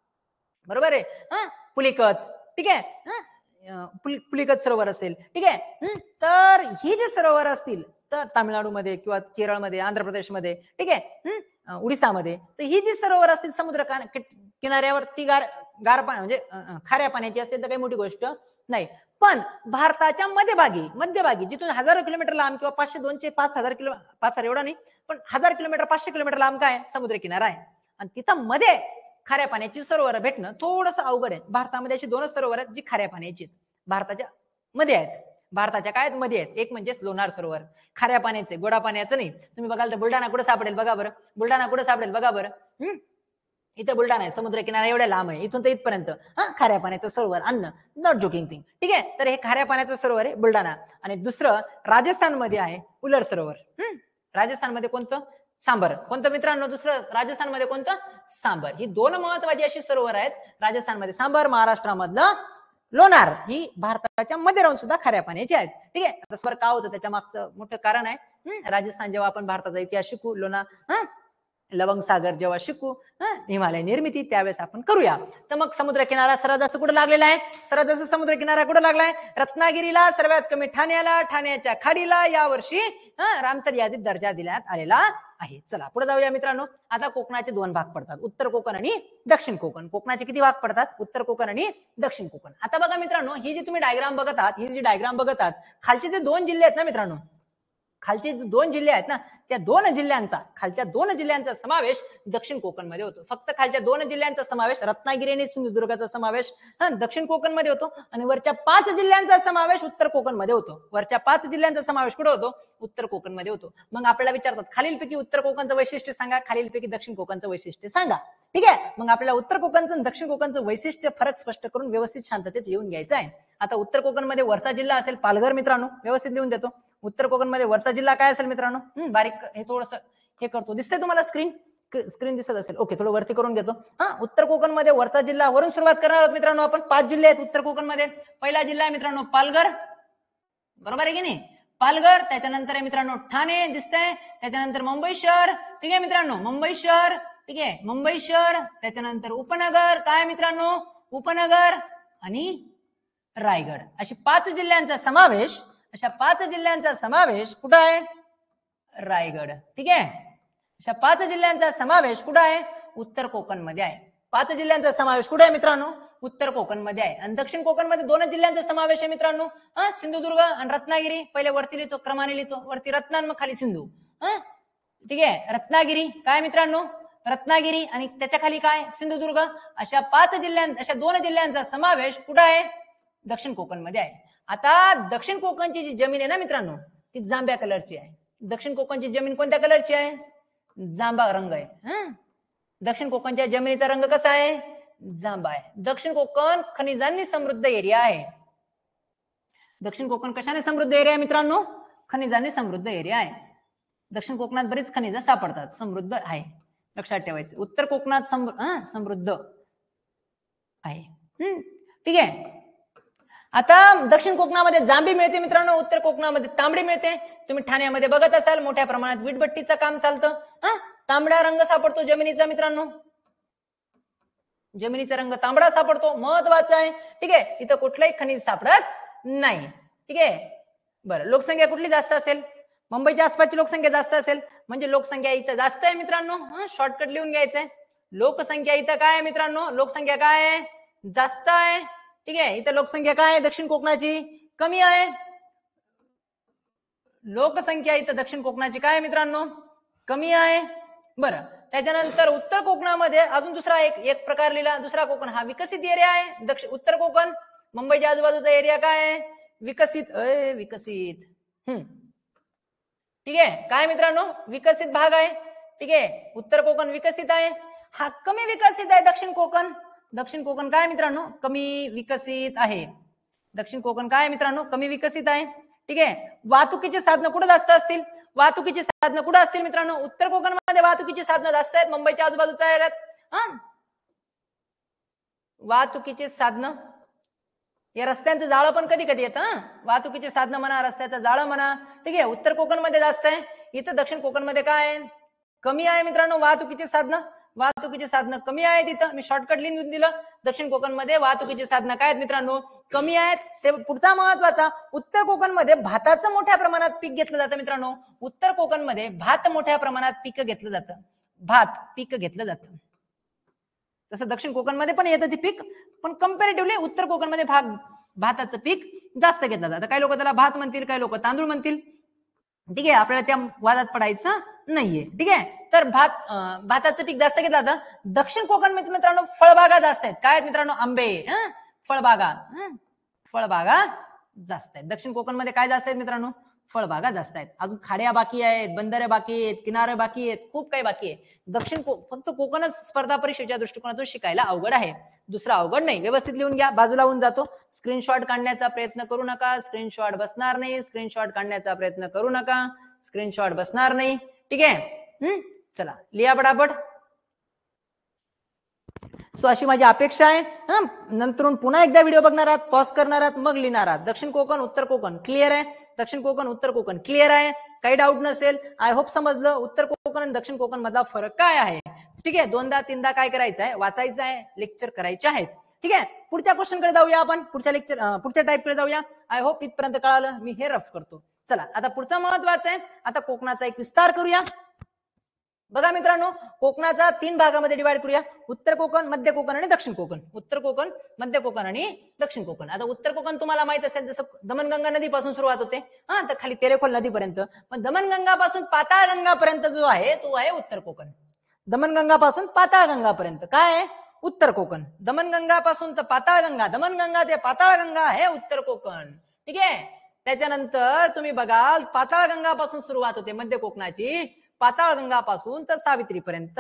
बरोबर आहे, हा पुलिकत. ठीक आहे, पुलिकत सरोवर असेल. ठीक आहे, तर ही जे सरोवर असतील तर तामिळनाडूमध्ये किंवा केरळमध्ये, आंध्र प्रदेशमध्ये, ठीक आहे, उडीसामध्ये, तर ही जी सरोवर असतील समुद्र किनाऱ्यावर ती गार गार पाणी म्हणजे खाऱ्या पाण्याची असेल तर काही मोठी गोष्ट नाही. पण भारताच्या मध्यभागी मध्यभागी जिथून हजारो किलोमीटर लांब किंवा पाचशे दोनशे पाच हजार किलो पाच हजार एवढा नाही पण हजार किलोमीटर पाचशे किलोमीटर लांब काय समुद्र किनारा आहे. आणि तिथं मध्ये खाऱ्या पाण्याची सरोवर भेटणं थोडंसं अवघड आहे. भारतामध्ये अशी दोनच सरोवर आहेत जी खाऱ्या पाण्याची आहेत, भारताच्या मध्ये आहेत. भारताच्या काय मध्ये आहेत, एक म्हणजे लोणार सरोवर खाऱ्या पाण्याचे, गोडा पाण्याचं नाही. तुम्ही बघाल तर बुलढाणा कुठे सापडेल बघा बरं, बुलढाणा कुठे सापडेल बघा बरं. हम्म इथे बुलढाणा आहे, समुद्र किनारा एवढ्या लांब आहे, इथून तर इथपर्यंत हा खाऱ्या पाण्याचं सरोवर अन्न, नॉट जोकिंग थिंग. ठीक आहे, तर हे खाऱ्या पाण्याचं सरोवर आहे बुलढाणा. आणि दुसरं राजस्थान मध्ये आहे उलर सरोवर. हम्म राजस्थानमध्ये कोणतं, सांबर. कोणतं मित्रांनो, दुसरं राजस्थानमध्ये कोणतं, सांबर. ही दोन महत्वाची अशी सरोवर आहेत राजस्थानमध्ये सांबर, महाराष्ट्रामधलं लोणार. ही भारताच्या मध्ये राहून सुद्धा खाऱ्या पाण्याची आहेत. ठीक आहे, आता स्वर का होतं त्याच्या मागचं मोठं कारण आहे. राजस्थान जेव्हा आपण भारताचा इतिहास शिकू, लोणा लवंग सागर जेव्हा शिकू, हिमालय निर्मिती त्यावेळेस आपण करूया. तर मग समुद्र किनारा सर्वात जास्त कुठे लागलेला आहे? सर्वात जास्त समुद्र किनारा कुठे लागलाय? रत्नागिरीला, सर्वात कमी ठाण्याला, ठाण्याच्या खाडीला यावर्षी रामसर यादीत दर्जा देण्यात आलेला आहे. चला पुढे जाऊया मित्रांनो. आता कोकणाचे दोन भाग पडतात, उत्तर कोकण आणि दक्षिण कोकण. कोकणाचे किती भाग पडतात? उत्तर कोकण आणि दक्षिण कोकण. आता बघा मित्रांनो, ही जी तुम्ही डायग्राम बघत आहात, ही जी डायग्राम बघत आहात, खालचे जे दोन जिल्हे आहेत ना मित्रांनो, खालचे दोन जिल्हे आहेत ना, त्या दोन जिल्ह्यांचा खालच्या दोन जिल्ह्यांचा समावेश दक्षिण कोकण मध्ये होतो. फक्त खालच्या दोन जिल्ह्यांचा समावेश, रत्नागिरी आणि सिंधुदुर्गाचा समावेश दक्षिण कोकण मध्ये होतो आणि वरच्या पाच जिल्ह्यांचा समावेश उत्तर कोकण मध्ये होतो. वरच्या पाच जिल्ह्यांचा समावेश कुठे होतो? उत्तर कोकण मध्ये होतो. मग आपल्याला विचारतात खालीलपैकी उत्तर कोकणचं वैशिष्ट्य सांगा, खालीलपैकी दक्षिण कोकणचं वैशिष्ट्य सांगा. ठीक आहे, मग आपल्याला उत्तर कोकणचं आणि दक्षिण कोकणचं वैशिष्ट्य फरक स्पष्ट करून व्यवस्थित शांततेत लिहून घ्यायचं आहे. आता उत्तर कोकण मध्ये वरचा जिल्हा असेल पालघर मित्रांनो, व्यवस्थित लिहून देतो. उत्तर कोकण मध्ये वरचा जिल्हा काय असेल मित्रांनो? बारीक हे थोडस हे करतो, दिसतंय तुम्हाला स्क्रीन स्क्रीन दिसत असेल? ओके, थोडं वरती करून घेतो. हा, उत्तर कोकण मध्ये वरचा जिल्हा, वरून सुरुवात करणार आहोत मित्रांनो आपण. पाच जिल्हे आहेत उत्तर कोकण मध्ये. पहिला जिल्हा आहे मित्रांनो पालघर, बरोबर आहे की नाही? पालघर. त्याच्यानंतर आहे मित्रांनो ठाणे, दिसतंय. त्याच्यानंतर मुंबई शहर, ठीक आहे मित्रांनो, मुंबई शहर, ठीक आहे, मुंबई शहर. त्याच्यानंतर उपनगर, काय मित्रांनो? उपनगर आणि रायगड. अशी पाच जिल्ह्यांचा समावेश, अशा पाच जिल्ह्यांचा समावेश कुठं आहे? रायगड. ठीक आहे, अशा पाच जिल्ह्यांचा समावेश कुठं आहे? उत्तर कोकण मध्ये आहे. पाच जिल्ह्यांचा समावेश कुठे आहे मित्रांनो? उत्तर कोकण मध्ये आहे. आणि दक्षिण कोकण मध्ये दोन जिल्ह्यांचा समावेश आहे मित्रांनो, हा, सिंधुदुर्ग आणि रत्नागिरी. पहिले वरती लिहितो, क्रमाने लिहितो, वरती रत्ना मग खाली सिंधू. हा, ठीक आहे, रत्नागिरी काय मित्रांनो? रत्नागिरी आणि त्याच्या खाली काय? सिंधुदुर्ग. अशा पाच जिल्ह्यां अशा दोन जिल्ह्यांचा समावेश कुठं आहे? दक्षिण कोकण मध्ये आहे. आता दक्षिण कोकणची जी जमीन आहे ना मित्रांनो, ती जांभ्या कलरची आहे. दक्षिण कोकणची जमीन कोणत्या कलरची आहे? जांभा रंग आहे. हा, दक्षिण कोकणच्या जमिनीचा रंग कसा आहे? जांभा आहे. दक्षिण कोकण खनिजांनी समृद्ध एरिया आहे. दक्षिण कोकण कशाने समृद्ध एरिया आहे मित्रांनो? खनिजांनी समृद्ध एरिया आहे. दक्षिण कोकणात बरीच खनिज सापडतात, समृद्ध आहे, लक्षात ठेवायचं. उत्तर कोकणात समृद्ध आहे. हम्म, ठीक आहे. आता दक्षिण कोकणामध्ये जांभी मिळते मित्रांनो, उत्तर कोकणामध्ये तांबडी मिळते. तुम्ही ठाण्यामध्ये बघत असाल मोठ्या प्रमाणात वीटभट्टीचं काम चालतं. हा, तांबडा रंग सापडतो जमिनीचा मित्रांनो, जमिनीचा रंग तांबडा सापडतो, महत्वाचा आहे. ठीक आहे, इथं कुठलंही खनिज सापडत नाही. ठीक आहे, बरं. लोकसंख्या कुठली जास्त असेल? मुंबईच्या आसपासची लोकसंख्या जास्त असेल, म्हणजे लोकसंख्या इथं जास्त आहे मित्रांनो. शॉर्टकट लिहून घ्यायचंय, लोकसंख्या इथं काय आहे मित्रांनो? लोकसंख्या काय आहे? जास्त आहे. ठीक आहे, इथं लोकसंख्या काय आहे दक्षिण कोकणाची? कमी आहे. लोकसंख्या इथं दक्षिण कोकणाची काय आहे मित्रांनो? कमी आहे. बरं, त्याच्यानंतर उत्तर कोकणामध्ये अजून दुसरा एक एक प्रकार लिहिला, दुसरा कोकण हा विकसित एरिया आहे. दक्षिण उत्तर कोकण मुंबईच्या आजूबाजूचा एरिया काय आहे? विकसित. अय विकसित. हम्म, ठीक आहे, काय मित्रांनो? विकसित भाग आहे. ठीक आहे, उत्तर कोकण विकसित आहे. हा कमी विकसित आहे दक्षिण कोकण. दक्षिण कोकण काय मित्रांनो? कमी विकसित आहे. दक्षिण कोकण काय मित्रांनो? कमी विकसित आहे. ठीक आहे, वाहतुकीची साधनं कुठे जास्त असतील? वाहतुकीची साधनं कुठे असतील मित्रांनो? उत्तर कोकणमध्ये वाहतुकीची साधनं जास्त आहेत, मुंबईच्या आजूबाजूच्या एरियात. हा, वाहतुकीची साधनं, या रस्त्यांचं जाळं पण कधी कधी येतं. हा, वाहतुकीची साधनं म्हणा, रस्त्याचं जाळं म्हणा. ठीक आहे, उत्तर कोकणमध्ये जास्त आहे. इथं दक्षिण कोकणमध्ये काय आहे? कमी आहे मित्रांनो वाहतुकीची साधनं. वाहतुकीची साधनं कमी आहेत तिथं, मी शॉर्टकट लिहून दिलं. दक्षिण कोकणमध्ये वाहतुकीची साधनं काय आहेत मित्रांनो? कमी आहेत. पुढचा महत्वाचा, उत्तर कोकणमध्ये भाताचं मोठ्या प्रमाणात पीक घेतलं जातं मित्रांनो. उत्तर कोकणमध्ये भात मोठ्या प्रमाणात पीक घेतलं जातं, भात पीक घेतलं जातं. तसं दक्षिण कोकणमध्ये पण येतं ते पीक, पण कम्पॅरेटिव्हली उत्तर कोकणमध्ये भाग भाताचं पीक जास्त घेतलं जातं. काही लोक त्याला भात म्हणतील, काही लोक तांदूळ म्हणतील. ठीक आहे, आपल्याला त्या वादात पडायचं नाहीये. ठीक आहे, तर भात भाताचं पीक जास्त घेतलं जातं. दक्षिण कोकण मित्रांनो फळबागा जास्त आहेत. काय आहेत मित्रांनो? आंबे, फळबागा, फळबागा जास्त आहेत. दक्षिण कोकणमध्ये काय जास्त आहेत मित्रांनो? फळबागा जास्त आहेत. अजून खाड्या बाकी आहेत, बंदरे बाकी आहेत, किनारे बाकी आहेत, खूप काही बाकी आहे. दक्षिण फक्त कोकणच स्पर्धा परीक्षेच्या दृष्टिकोनातून शिकायला अवघड आहे, दुसरं अवघड नाही. व्यवस्थित लिहून घ्या, बाजूला होऊन जातो. स्क्रीनशॉट काढण्याचा प्रयत्न करू नका, स्क्रीनशॉट बसणार नाही. स्क्रीनशॉट काढण्याचा प्रयत्न करू नका, स्क्रीनशॉट बसणार नाही. ठीक आहे, हम्म, चला लिहा पटापट. सो अशी माझी अपेक्षा आहे. नंतरून पुन्हा एकदा व्हिडिओ बघणार आहात, पॉज करणार आहात, मग लिहिणार आहात. दक्षिण कोकण, उत्तर कोकण क्लिअर आहे. दक्षिण कोकण उत्तर कोकण. क्लिअर आहे? काही डाऊट नसेल. आय होप समजलं उत्तर कोकण आणि दक्षिण कोकण मधला फरक काय आहे. ठीक आहे, दोनदा तीनदा काय करायचं आहे, वाचायचं आहे, लेक्चर करायचे आहेत. ठीक आहे, पुढच्या क्वेश्चन कडे जाऊया आपण, पुढच्या लेक्चर पुढच्या टाईप कडे जाऊया. आय होप इथपर्यंत कळालं. मी हे रफ करतो. चला आता पुढचा महत्वाचा आहे, आता कोकणाचा एक विस्तार करूया. बघा मित्रांनो, कोकणाचा तीन भागामध्ये डिवाइड करूया. उत्तर कोकण, मध्य कोकण आणि दक्षिण कोकण. उत्तर कोकण, मध्य कोकण आणि दक्षिण कोकण. आता उत्तर कोकण तुम्हाला माहित असेल, जसं दमणगंगा नदीपासून सुरुवात होते हा तर खाली तेरेखोल नदीपर्यंत. पण दमणगंगापासून पाताळगंगापर्यंत जो आहे तो आहे उत्तर कोकण. दमणगंगापासून पाताळगंगापर्यंत काय आहे, उत्तर कोकण. दमणगंगापासून तर पाताळगंगा, दमणगंगा ते पाताळगंगा आहे उत्तर कोकण. ठीक आहे, त्याच्यानंतर तुम्ही बघाल पाताळगंगापासून सुरुवात होते मध्य कोकणाची, पाताळगंगापासून तर सावित्रीपर्यंत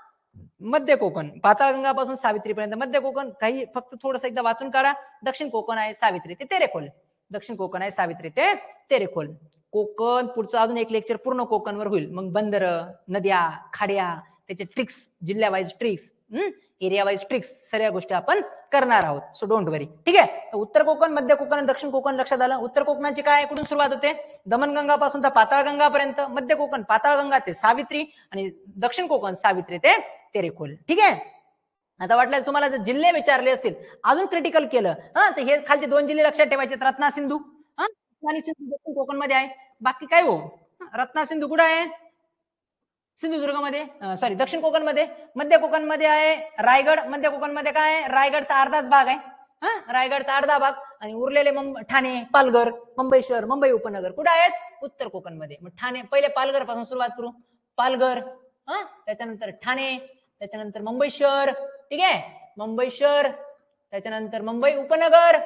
मध्य कोकण. पाताळगंगापासून सावित्रीपर्यंत मध्य कोकण. काही फक्त थोडंसं एकदा वाचून काढा. दक्षिण कोकण आहे सावित्री ते तेरेखोल. दक्षिण कोकण आहे सावित्री ते तेरेखोल. कोकण पुढचं अजून एक लेक्चर पूर्ण कोकणवर होईल. मग बंदर, नद्या, खाड्या, त्याचे ट्रिक्स, जिल्ह्या wise tricks, area wise tricks, सर्व गोष्टी आपण करणार आहोत. So don't worry. ठीक आहे, उत्तर कोकण, मध्य कोकण आणि दक्षिण कोकण लक्षात आलं. उत्तर कोकणाची काय, कुठून सुरुवात होते, दमणगंगापासून तर पाताळगंगापर्यंत. मध्य कोकण पाताळगंगा ते सावित्री आणि दक्षिण कोकण सावित्री ते तेरेखोल. ठीक आहे, आता वाटलं तुम्हाला जर जिल्हे विचारले असतील, अजून क्रिटिकल केलं हा तर हे खालचे दोन जिल्हे लक्षात ठेवायचे. रत्ना सिंधू हा आणि सिंधू दक्षिण कोकण मध्ये आहे. बाकी काय हो, रत्ना सिंधू कुठे आहे, सिंधुदुर्ग मध्ये, सॉरी दक्षिण कोकण मध्ये. मध्य कोकण मध्ये आहे रायगड. मध्य कोकण मध्ये काय आहे, रायगडचा अर्धाच भाग आहे हा रायगडचा अर्धा भाग. आणि उरलेले ठाणे, पालघर, मुंबई शहर, मुंबई उपनगर कुठे आहेत, उत्तर कोकण मध्ये. मग ठाणे पहिले पालघर पासून सुरुवात करू. पालघर हा त्याच्यानंतर ठाणे, त्याच्यानंतर मुंबई शहर. ठीक आहे, मुंबई शहर, त्याच्यानंतर मुंबई उपनगर,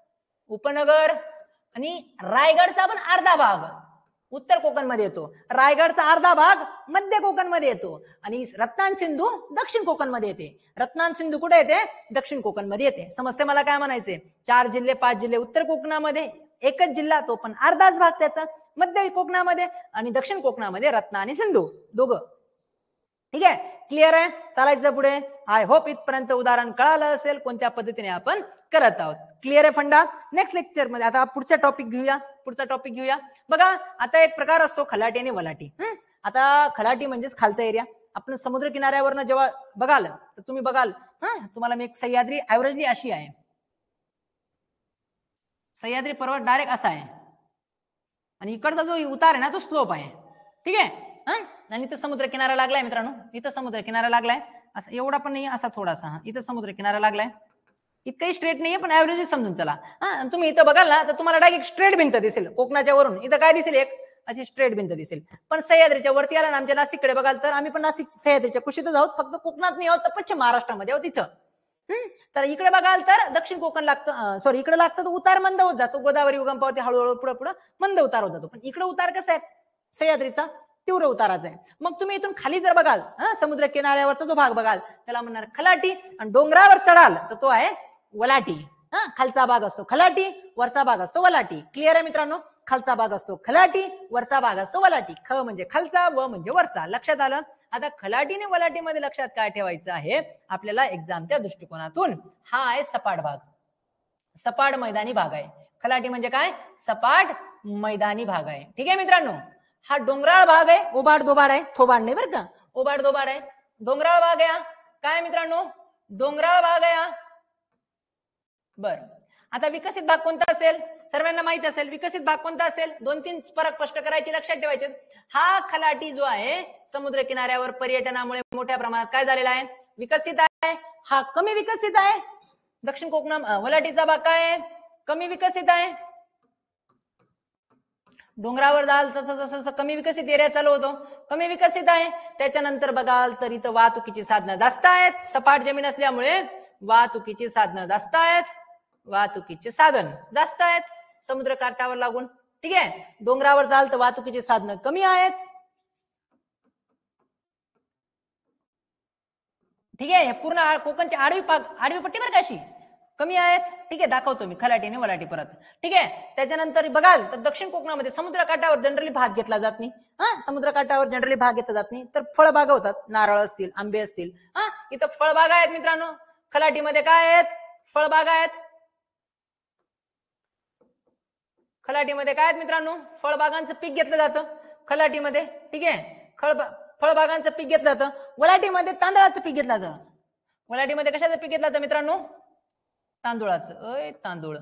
उपनगर आणि रायगडचा पण अर्धा भाग उत्तर कोकण मध्ये येतो. रायगडचा अर्धा भाग मध्य कोकण मध्ये येतो आणि रत्नान सिंधू दक्षिण कोकण मध्ये येते. रत्नान सिंधू कुठे येते, दक्षिण कोकण मध्ये येते. समजते मला काय म्हणायचे, चार जिल्हे पाच जिल्हे उत्तर कोकणामध्ये, एकच जिल्हा तो पण अर्धाच भाग त्याचा मध्य कोकणामध्ये, आणि दक्षिण कोकणामध्ये रत्ना आणि सिंधू दोघं. ठीक आहे, क्लिअर आहे. चालायचं पुढे. आय होप इथपर्यंत उदाहरण कळालं असेल कोणत्या पद्धतीने आपण करत आहोत. क्लिअर आहे फंडा. नेक्स्ट लेक्चर मध्ये आता पुढचा टॉपिक घेऊया. पुढचा टॉपिक घेऊया. बघा आता एक प्रकार असतो खलाटी आणि वलाटी. आता खलाटी म्हणजेच खालचा एरिया. आपण समुद्र किनाऱ्यावरनं जेव्हा बघाल तर तुम्ही बघाल हा तुम्हाला मी एक सह्याद्री ऍव्हरेजली अशी आहे. सह्याद्री पर्वत डायरेक्ट असा आहे आणि इकडचा जो उतार आहे ना तो स्लोप आहे. ठीक आहे, आणि इथं समुद्र किनारा लागलाय मित्रांनो. इथं समुद्र किनारा लागलाय, असं एवढा पण नाही, असा थोडासा. इथं समुद्र किनारा लागलाय, इतकंही स्ट्रेट नाहीये पण ऍव्हरेज समजून चला. हा तुम्ही इथं बघाल ना तर तुम्हाला डायरेक्ट स्ट्रेट भिंत दिसेल कोकणाच्या वरून. इथं काय दिसेल, एक अशी स्ट्रेट भिंत दिसेल. पण सह्याद्रीच्या वरती आला ना, आमच्या नाशिककडे बघाल तर आम्ही पण नाशिक सह्याद्रीच्या कुशीतच आहोत, फक्त कोकणात नाही आहोत तर पश्चिम महाराष्ट्रामध्ये आहोत तिथं. तर इकडे बघाल तर दक्षिण कोकण लागतं, सॉरी इकडे लागतं तर उतार मंद होत जातो. गोदावरी उगम पावते हळूहळू पुढे पुढे मंद उतार होत जातो. पण इकडे उतार कसा आहे, सह्याद्रीचा तीव्र उताराचा आहे. मग तुम्ही इथून खाली जर बघाल हा समुद्र किनाऱ्यावरचा जो भाग बघाल त्याला म्हणणार खलाटी, आणि डोंगरावर चढाल तर तो आहे वलाटी. हा खालचा भाग असतो खलाटी, वरचा भाग असतो वलाटी. क्लिअर आहे मित्रांनो, खालचा भाग असतो खलाटी, वरचा भाग असतो वलाटी. ख म्हणजे खालचा, व म्हणजे वरचा. लक्षात आलं. आता खलाटी आणि वलाटी मध्ये लक्षात काय ठेवायचं आहे आपल्याला एक्झामच्या दृष्टिकोनातून, हा आहे सपाट भाग, सपाट मैदानी भाग आहे. खलाटी म्हणजे काय, सपाट मैदानी भाग आहे. ठीक आहे मित्रांनो. हा डोंगराळ भाग आहे, ओबाड दोबाड आहे, थोबाड नाही बरं का, ओबाड दोबाड आहे. डोंगराळ भाग आहे काय मित्रांनो, डोंगराळ भाग आहे. बर, आता विकसित भाग कोणता असेल, सर्वांना माहित असेल. विकसित भाग कोणता असेल, दोन तीन फरक स्पष्ट करायचे, लक्षात ठेवायचे. हा खलाटी जो आहे समुद्र किनाऱ्यावर पर्यटनामुळे मोठ्या प्रमाणात काय झालेला आहे, विकसित आहे. हा कमी विकसित आहे. दक्षिण कोकणा वलाटीचा भाग काय आहे, कमी विकसित आहे. डोंगरावर जाल तसं जसं कमी विकसित एरिया चालू होतो, कमी विकसित आहे. त्याच्यानंतर बघाल तर इथं वाहतुकीची साधनं जास्त आहेत. सपाट जमीन असल्यामुळे वाहतुकीची साधनं जास्त आहेत, वाहतुकीचे साधन जास्त आहेत समुद्र काठावर लागून. ठीक आहे, डोंगरावर जाल तर वाहतुकीची साधनं कमी आहेत. ठीक आहे, पूर्ण कोकणची आडवी आडवी पट्टी बरं कशी कमी आहेत. ठीक आहे, दाखवतो मी खलाटी आणि वलाटी परत. ठीक आहे, त्याच्यानंतर बघाल तर दक्षिण कोकणामध्ये समुद्र काठावर जनरली भाग घेतला जात नाही. हा समुद्र काठावर जनरली भाग घेतला जात नाही, तर फळबागा होतात, नारळ असतील, आंबे असतील. हा इथं फळबागा आहेत मित्रांनो. खलाटीमध्ये काय आहेत, फळबागा आहेत. खलाटीमध्ये काय आहेत मित्रांनो, फळबागांचं पीक घेतलं जातं खलाटीमध्ये, ठीक आहे. फळ फळबागांचं पीक घेतलं जातं. वलाटीमध्ये तांदळाचं पीक घेतलं जातं. वलाटीमध्ये कशाचं पीक घेतलं जातं मित्रांनो, तांदूळाचं. अय तांदूळ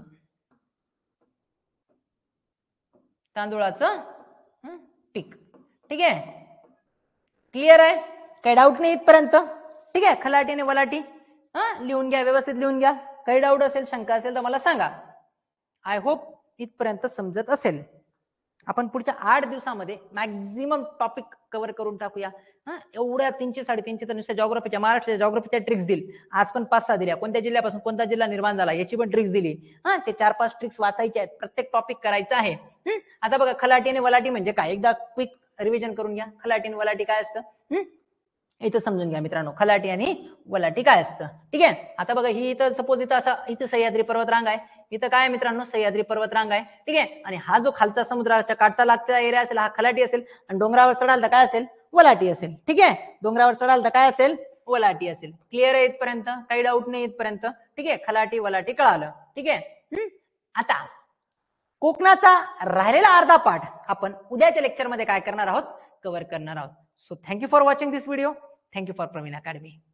तांदूळाचं पीक, ठीक आहे. क्लिअर आहे, काही डाऊट नाही इथपर्यंत, ठीक आहे. खलाटी आणि वलाटी हा लिहून घ्या, व्यवस्थित लिहून घ्या. काही डाऊट असेल, शंका असेल तर मला सांगा. आय होप इथपर्यंत समजत असेल. आपण पुढच्या आठ दिवसामध्ये मॅक्झिमम टॉपिक कव्हर करून टाकूया. हा एवढ्या तीनशे साडेतीनशे तर नुसत्या जॉग्राफीच्या, महाराष्ट्राच्या जॉग्राफीच्या ट्रिक्स दिली. आज पण पाच सहा दिल्या. कोणत्या जिल्ह्यापासून कोणता जिल्हा निर्माण झाला याची पण ट्रिक्स दिली. हा ते चार पाच ट्रिक्स वाचायचे आहेत, प्रत्येक टॉपिक करायचा आहे. आता बघा, खलाटी आणि वलाटी म्हणजे काय, एकदा क्विक रिव्हिजन करून घ्या. खलाटी आणि वलाटी काय असतं इथं समजून घ्या मित्रांनो. खलाटी आणि वलाटी काय असतं, ठीक आहे. आता बघा, ही इथं सपोज इथं असं इथं सह्याद्री पर्वत रांग आहे. इथं काय मित्रांनो, सह्याद्री पर्वत रांग आहे, ठीक आहे. आणि हा जो खालचा समुद्राच्या काठचा लागचा एरिया असेल हा खलाटी असेल, आणि डोंगरावर चढाल तर काय असेल, वलाटी असेल, ठीक आहे. डोंगरावर चढाल तर काय असेल, वलाटी असेल. क्लिअर आहे इथपर्यंत, काही डाऊट नाही इथपर्यंत, ठीक आहे. खलाटी वलाटी कळालं, ठीक आहे. आता कोकणाचा राहिलेला अर्धा पाठ आपण उद्याच्या लेक्चरमध्ये काय करणार आहोत, कव्हर करणार आहोत. So thank you for watching this video. Thank you for Praveen academy.